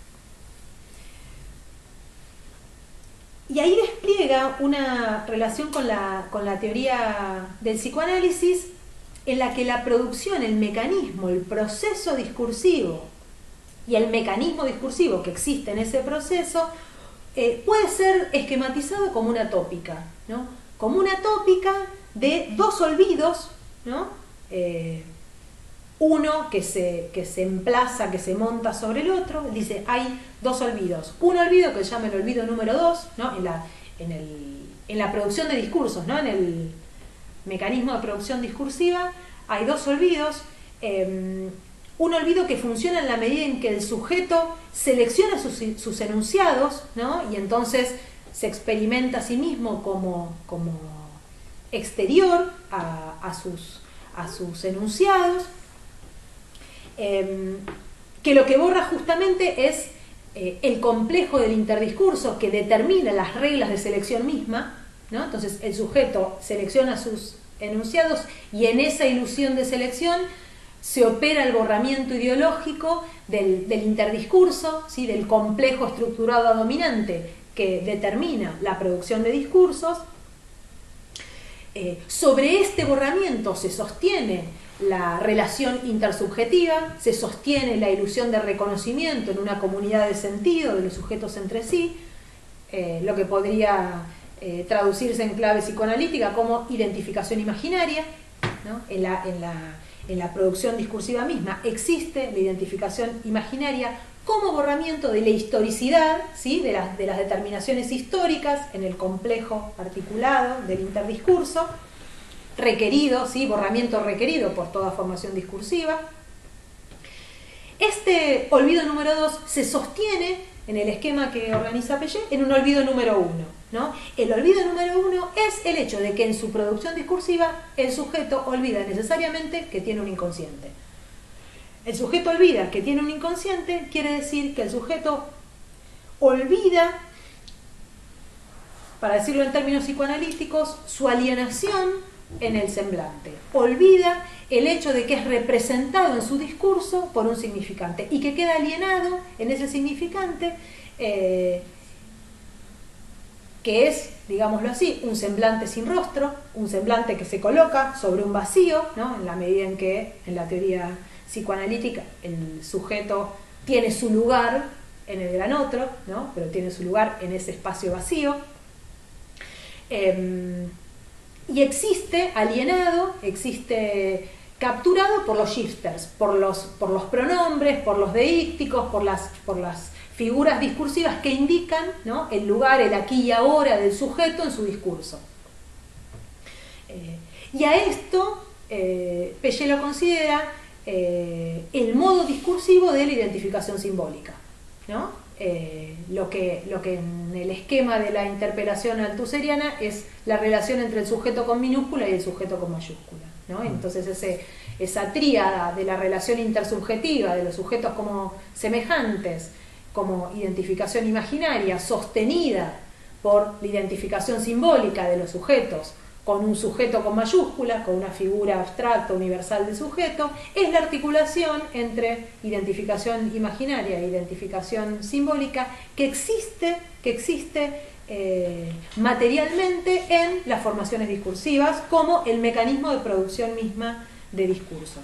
Y ahí despliega una relación con la, con la teoría del psicoanálisis, en la que la producción, el mecanismo, el proceso discursivo y el mecanismo discursivo que existe en ese proceso eh, puede ser esquematizado como una tópica, ¿no? Como una tópica de dos olvidos, ¿no? Eh, uno que se, que se emplaza, que se monta sobre el otro. Dice, hay dos olvidos. Un olvido que se llama el olvido número dos, ¿no? en, la, en, el, en la producción de discursos, ¿no? En el mecanismo de producción discursiva hay dos olvidos. Eh, un olvido que funciona en la medida en que el sujeto selecciona sus, sus enunciados, ¿no? Y entonces se experimenta a sí mismo como, como exterior a, a, sus, a sus enunciados. Eh, que lo que borra justamente es eh, el complejo del interdiscurso, que determina las reglas de selección misma, ¿no? Entonces el sujeto selecciona sus enunciados y en esa ilusión de selección se opera el borramiento ideológico del, del interdiscurso, ¿sí? Del complejo estructurado dominante que determina la producción de discursos. Eh, sobre este borramiento se sostiene la relación intersubjetiva, se sostiene la ilusión de reconocimiento en una comunidad de sentido de los sujetos entre sí, eh, lo que podría eh, traducirse en clave psicoanalítica como identificación imaginaria, ¿no? En la, en la, en la producción discursiva misma existe la identificación imaginaria como borramiento de la historicidad, ¿sí? de, las, de las determinaciones históricas en el complejo articulado del interdiscurso, requerido, ¿sí? Borramiento requerido por toda formación discursiva. Este olvido número dos se sostiene en el esquema que organiza Péchet en un olvido número uno, ¿no? El olvido número uno es el hecho de que en su producción discursiva el sujeto olvida necesariamente que tiene un inconsciente. El sujeto olvida que tiene un inconsciente, quiere decir que el sujeto olvida, para decirlo en términos psicoanalíticos, su alienación en el semblante. Olvida el hecho de que es representado en su discurso por un significante y que queda alienado en ese significante, eh, que es, digámoslo así, un semblante sin rostro, un semblante que se coloca sobre un vacío, ¿no? En la medida en que en la teoría psicoanalítica el sujeto tiene su lugar en el gran otro, ¿no? Pero tiene su lugar en ese espacio vacío. Eh, Y existe alienado, existe capturado por los shifters, por los, por los pronombres, por los deícticos, por las, por las figuras discursivas que indican, ¿no? El lugar, el aquí y ahora del sujeto en su discurso. Eh, y a esto eh, Péchet lo considera eh, el modo discursivo de la identificación simbólica, ¿no? eh, lo, que, lo que en el esquema de la interpelación althuseriana es la relación entre el sujeto con minúscula y el sujeto con mayúscula, ¿no? Entonces ese, esa tríada de la relación intersubjetiva de los sujetos como semejantes, como identificación imaginaria sostenida por la identificación simbólica de los sujetos con un sujeto con mayúsculas, con una figura abstracta, universal de sujeto, es la articulación entre identificación imaginaria e identificación simbólica que existe, que existe eh, materialmente en las formaciones discursivas como el mecanismo de producción misma de discursos.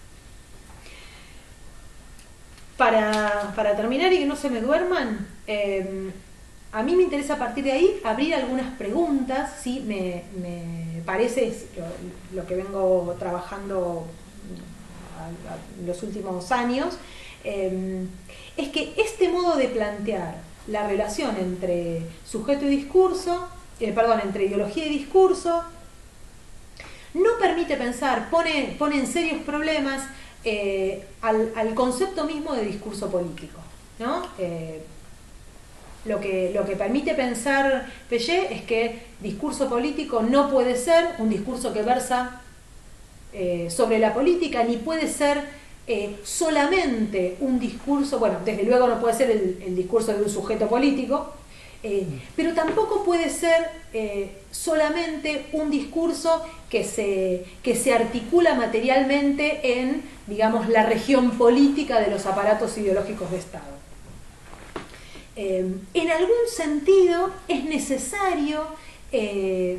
Para, para terminar y que no se me duerman, eh, a mí me interesa a partir de ahí abrir algunas preguntas, ¿sí? me, me parece es lo, lo que vengo trabajando en los últimos años, eh, es que este modo de plantear la relación entre sujeto y discurso, eh, perdón, entre ideología y discurso, no permite pensar, pone, pone en serios problemas eh, al, al concepto mismo de discurso político, ¿no? Eh, Lo que, lo que permite pensar Pellet es que discurso político no puede ser un discurso que versa eh, sobre la política, ni puede ser eh, solamente un discurso, bueno, desde luego no puede ser el, el discurso de un sujeto político, eh, pero tampoco puede ser eh, solamente un discurso que se, que se articula materialmente en, digamos, la región política de los aparatos ideológicos de Estado. Eh, en algún sentido es necesario eh,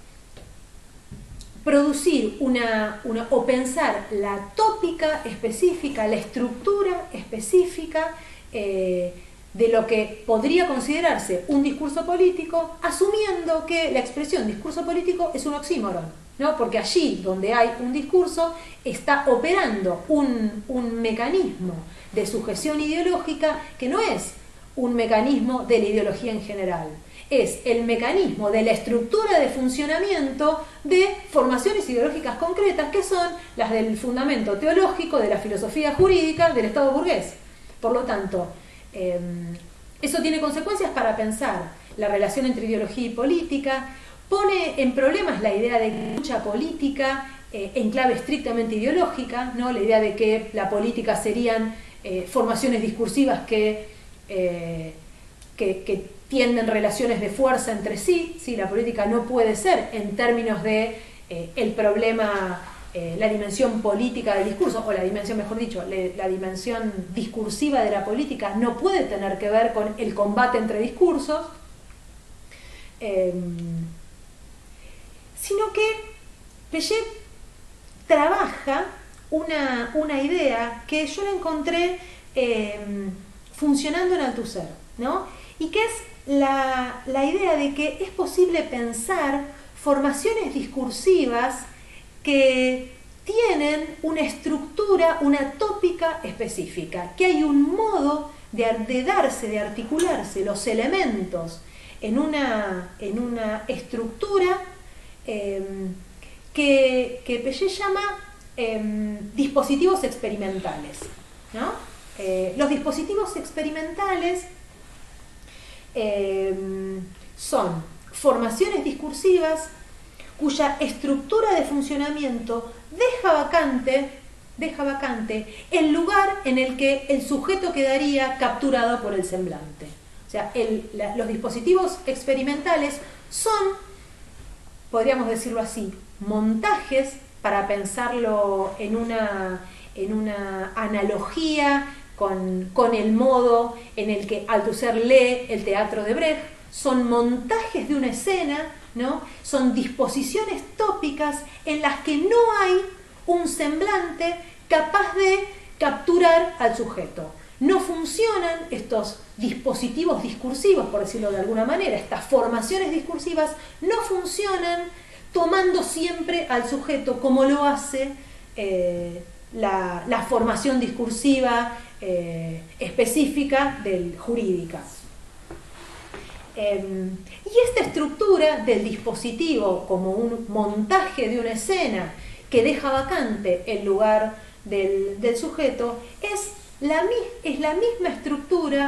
producir una, una, o pensar la tópica específica, la estructura específica eh, de lo que podría considerarse un discurso político, asumiendo que la expresión discurso político es un oxímoron, ¿no? Porque allí donde hay un discurso está operando un, un mecanismo de sujeción ideológica que no es un mecanismo de la ideología en general, es el mecanismo de la estructura de funcionamiento de formaciones ideológicas concretas que son las del fundamento teológico de la filosofía jurídica del Estado burgués. Por lo tanto, eh, eso tiene consecuencias para pensar la relación entre ideología y política, pone en problemas la idea de lucha política eh, en clave estrictamente ideológica, ¿no? La idea de que la política serían eh, formaciones discursivas que Eh, que, que tienden relaciones de fuerza entre sí, ¿sí? La política no puede ser en términos de eh, el problema, eh, la dimensión política del discurso, o la dimensión, mejor dicho, le, la dimensión discursiva de la política no puede tener que ver con el combate entre discursos, eh, sino que Pellet trabaja una, una idea que yo la encontré eh, funcionando en Althusser, ¿no? Y que es la, la idea de que es posible pensar formaciones discursivas que tienen una estructura, una tópica específica, que hay un modo de, de darse, de articularse los elementos en una, en una estructura eh, que, que Pellet llama eh, dispositivos experimentales, ¿no? Eh, los dispositivos experimentales eh, son formaciones discursivas cuya estructura de funcionamiento deja vacante, deja vacante el lugar en el que el sujeto quedaría capturado por el semblante. O sea, el, la, los dispositivos experimentales son, podríamos decirlo así, montajes, para pensarlo en una, en una analogía Con, con el modo en el que Althusser lee el teatro de Brecht, son montajes de una escena, ¿no? Son disposiciones tópicas en las que no hay un semblante capaz de capturar al sujeto. No funcionan estos dispositivos discursivos, por decirlo de alguna manera, estas formaciones discursivas no funcionan tomando siempre al sujeto como lo hace eh, la, la formación discursiva Eh, específica del jurídica. Eh, y esta estructura del dispositivo como un montaje de una escena que deja vacante el lugar del, del sujeto es la, es la misma estructura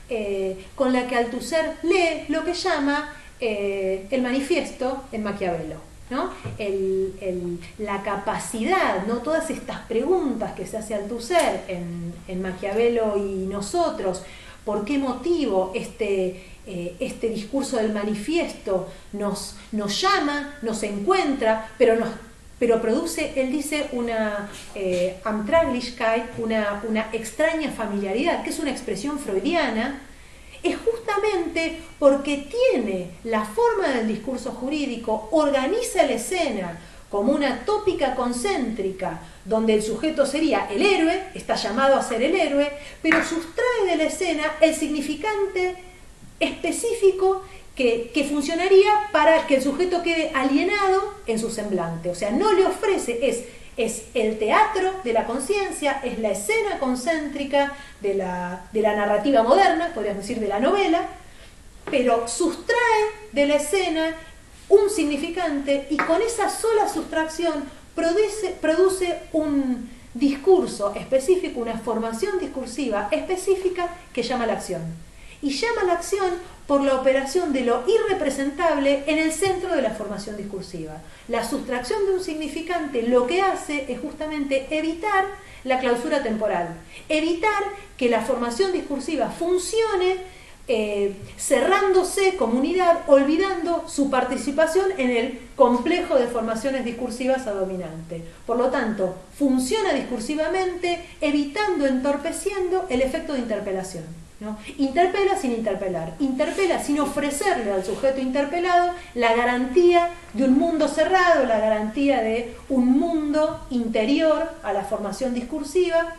eh, con la que Althusser lee lo que llama eh, el manifiesto en Maquiavelo, ¿no? El, el, la capacidad, ¿no? Todas estas preguntas que se hace Althusser en, en Maquiavelo y nosotros, ¿por qué motivo este, eh, este discurso del manifiesto nos, nos llama, nos encuentra, pero nos pero produce, él dice, una eh, Antraglichkeit, una, una extraña familiaridad, que es una expresión freudiana, es justamente porque tiene la forma del discurso jurídico, organiza la escena como una tópica concéntrica, donde el sujeto sería el héroe, está llamado a ser el héroe, pero sustrae de la escena el significante específico Que, que funcionaría para que el sujeto quede alienado en su semblante. O sea, no le ofrece, es, es el teatro de la conciencia, es la escena concéntrica de la, de la narrativa moderna, podríamos decir de la novela, pero sustrae de la escena un significante y con esa sola sustracción produce, produce un discurso específico, una formación discursiva específica que llama a la acción. Y llama a la acción por la operación de lo irrepresentable en el centro de la formación discursiva. La sustracción de un significante lo que hace es justamente evitar la clausura temporal, evitar que la formación discursiva funcione eh, cerrándose como unidad, olvidando su participación en el complejo de formaciones discursivas a dominante. Por lo tanto, funciona discursivamente, evitando, entorpeciendo el efecto de interpelación, ¿no? Interpela sin interpelar, interpela sin ofrecerle al sujeto interpelado la garantía de un mundo cerrado, la garantía de un mundo interior a la formación discursiva,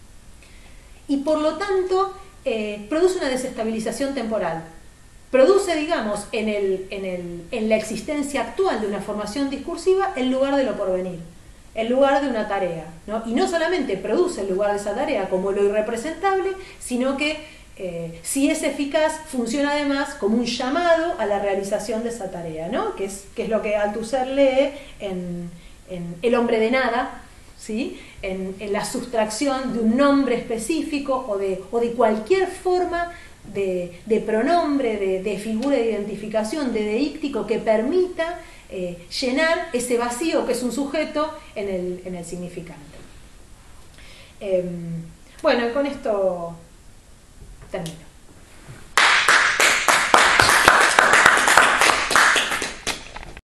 y por lo tanto eh, produce una desestabilización temporal. Produce, digamos, en, el, en, el, en la existencia actual de una formación discursiva el lugar de lo porvenir, el lugar de una tarea, ¿no? Y no solamente produce el lugar de esa tarea como lo irrepresentable, sino que Eh, si es eficaz, funciona además como un llamado a la realización de esa tarea, ¿no? Que es, que es lo que Althusser lee en, en El hombre de nada, ¿sí? En, en la sustracción de un nombre específico o de, o de cualquier forma de, de pronombre, de, de figura de identificación, de deíctico que permita eh, llenar ese vacío que es un sujeto en el, en el significante. Eh, bueno, con esto termino.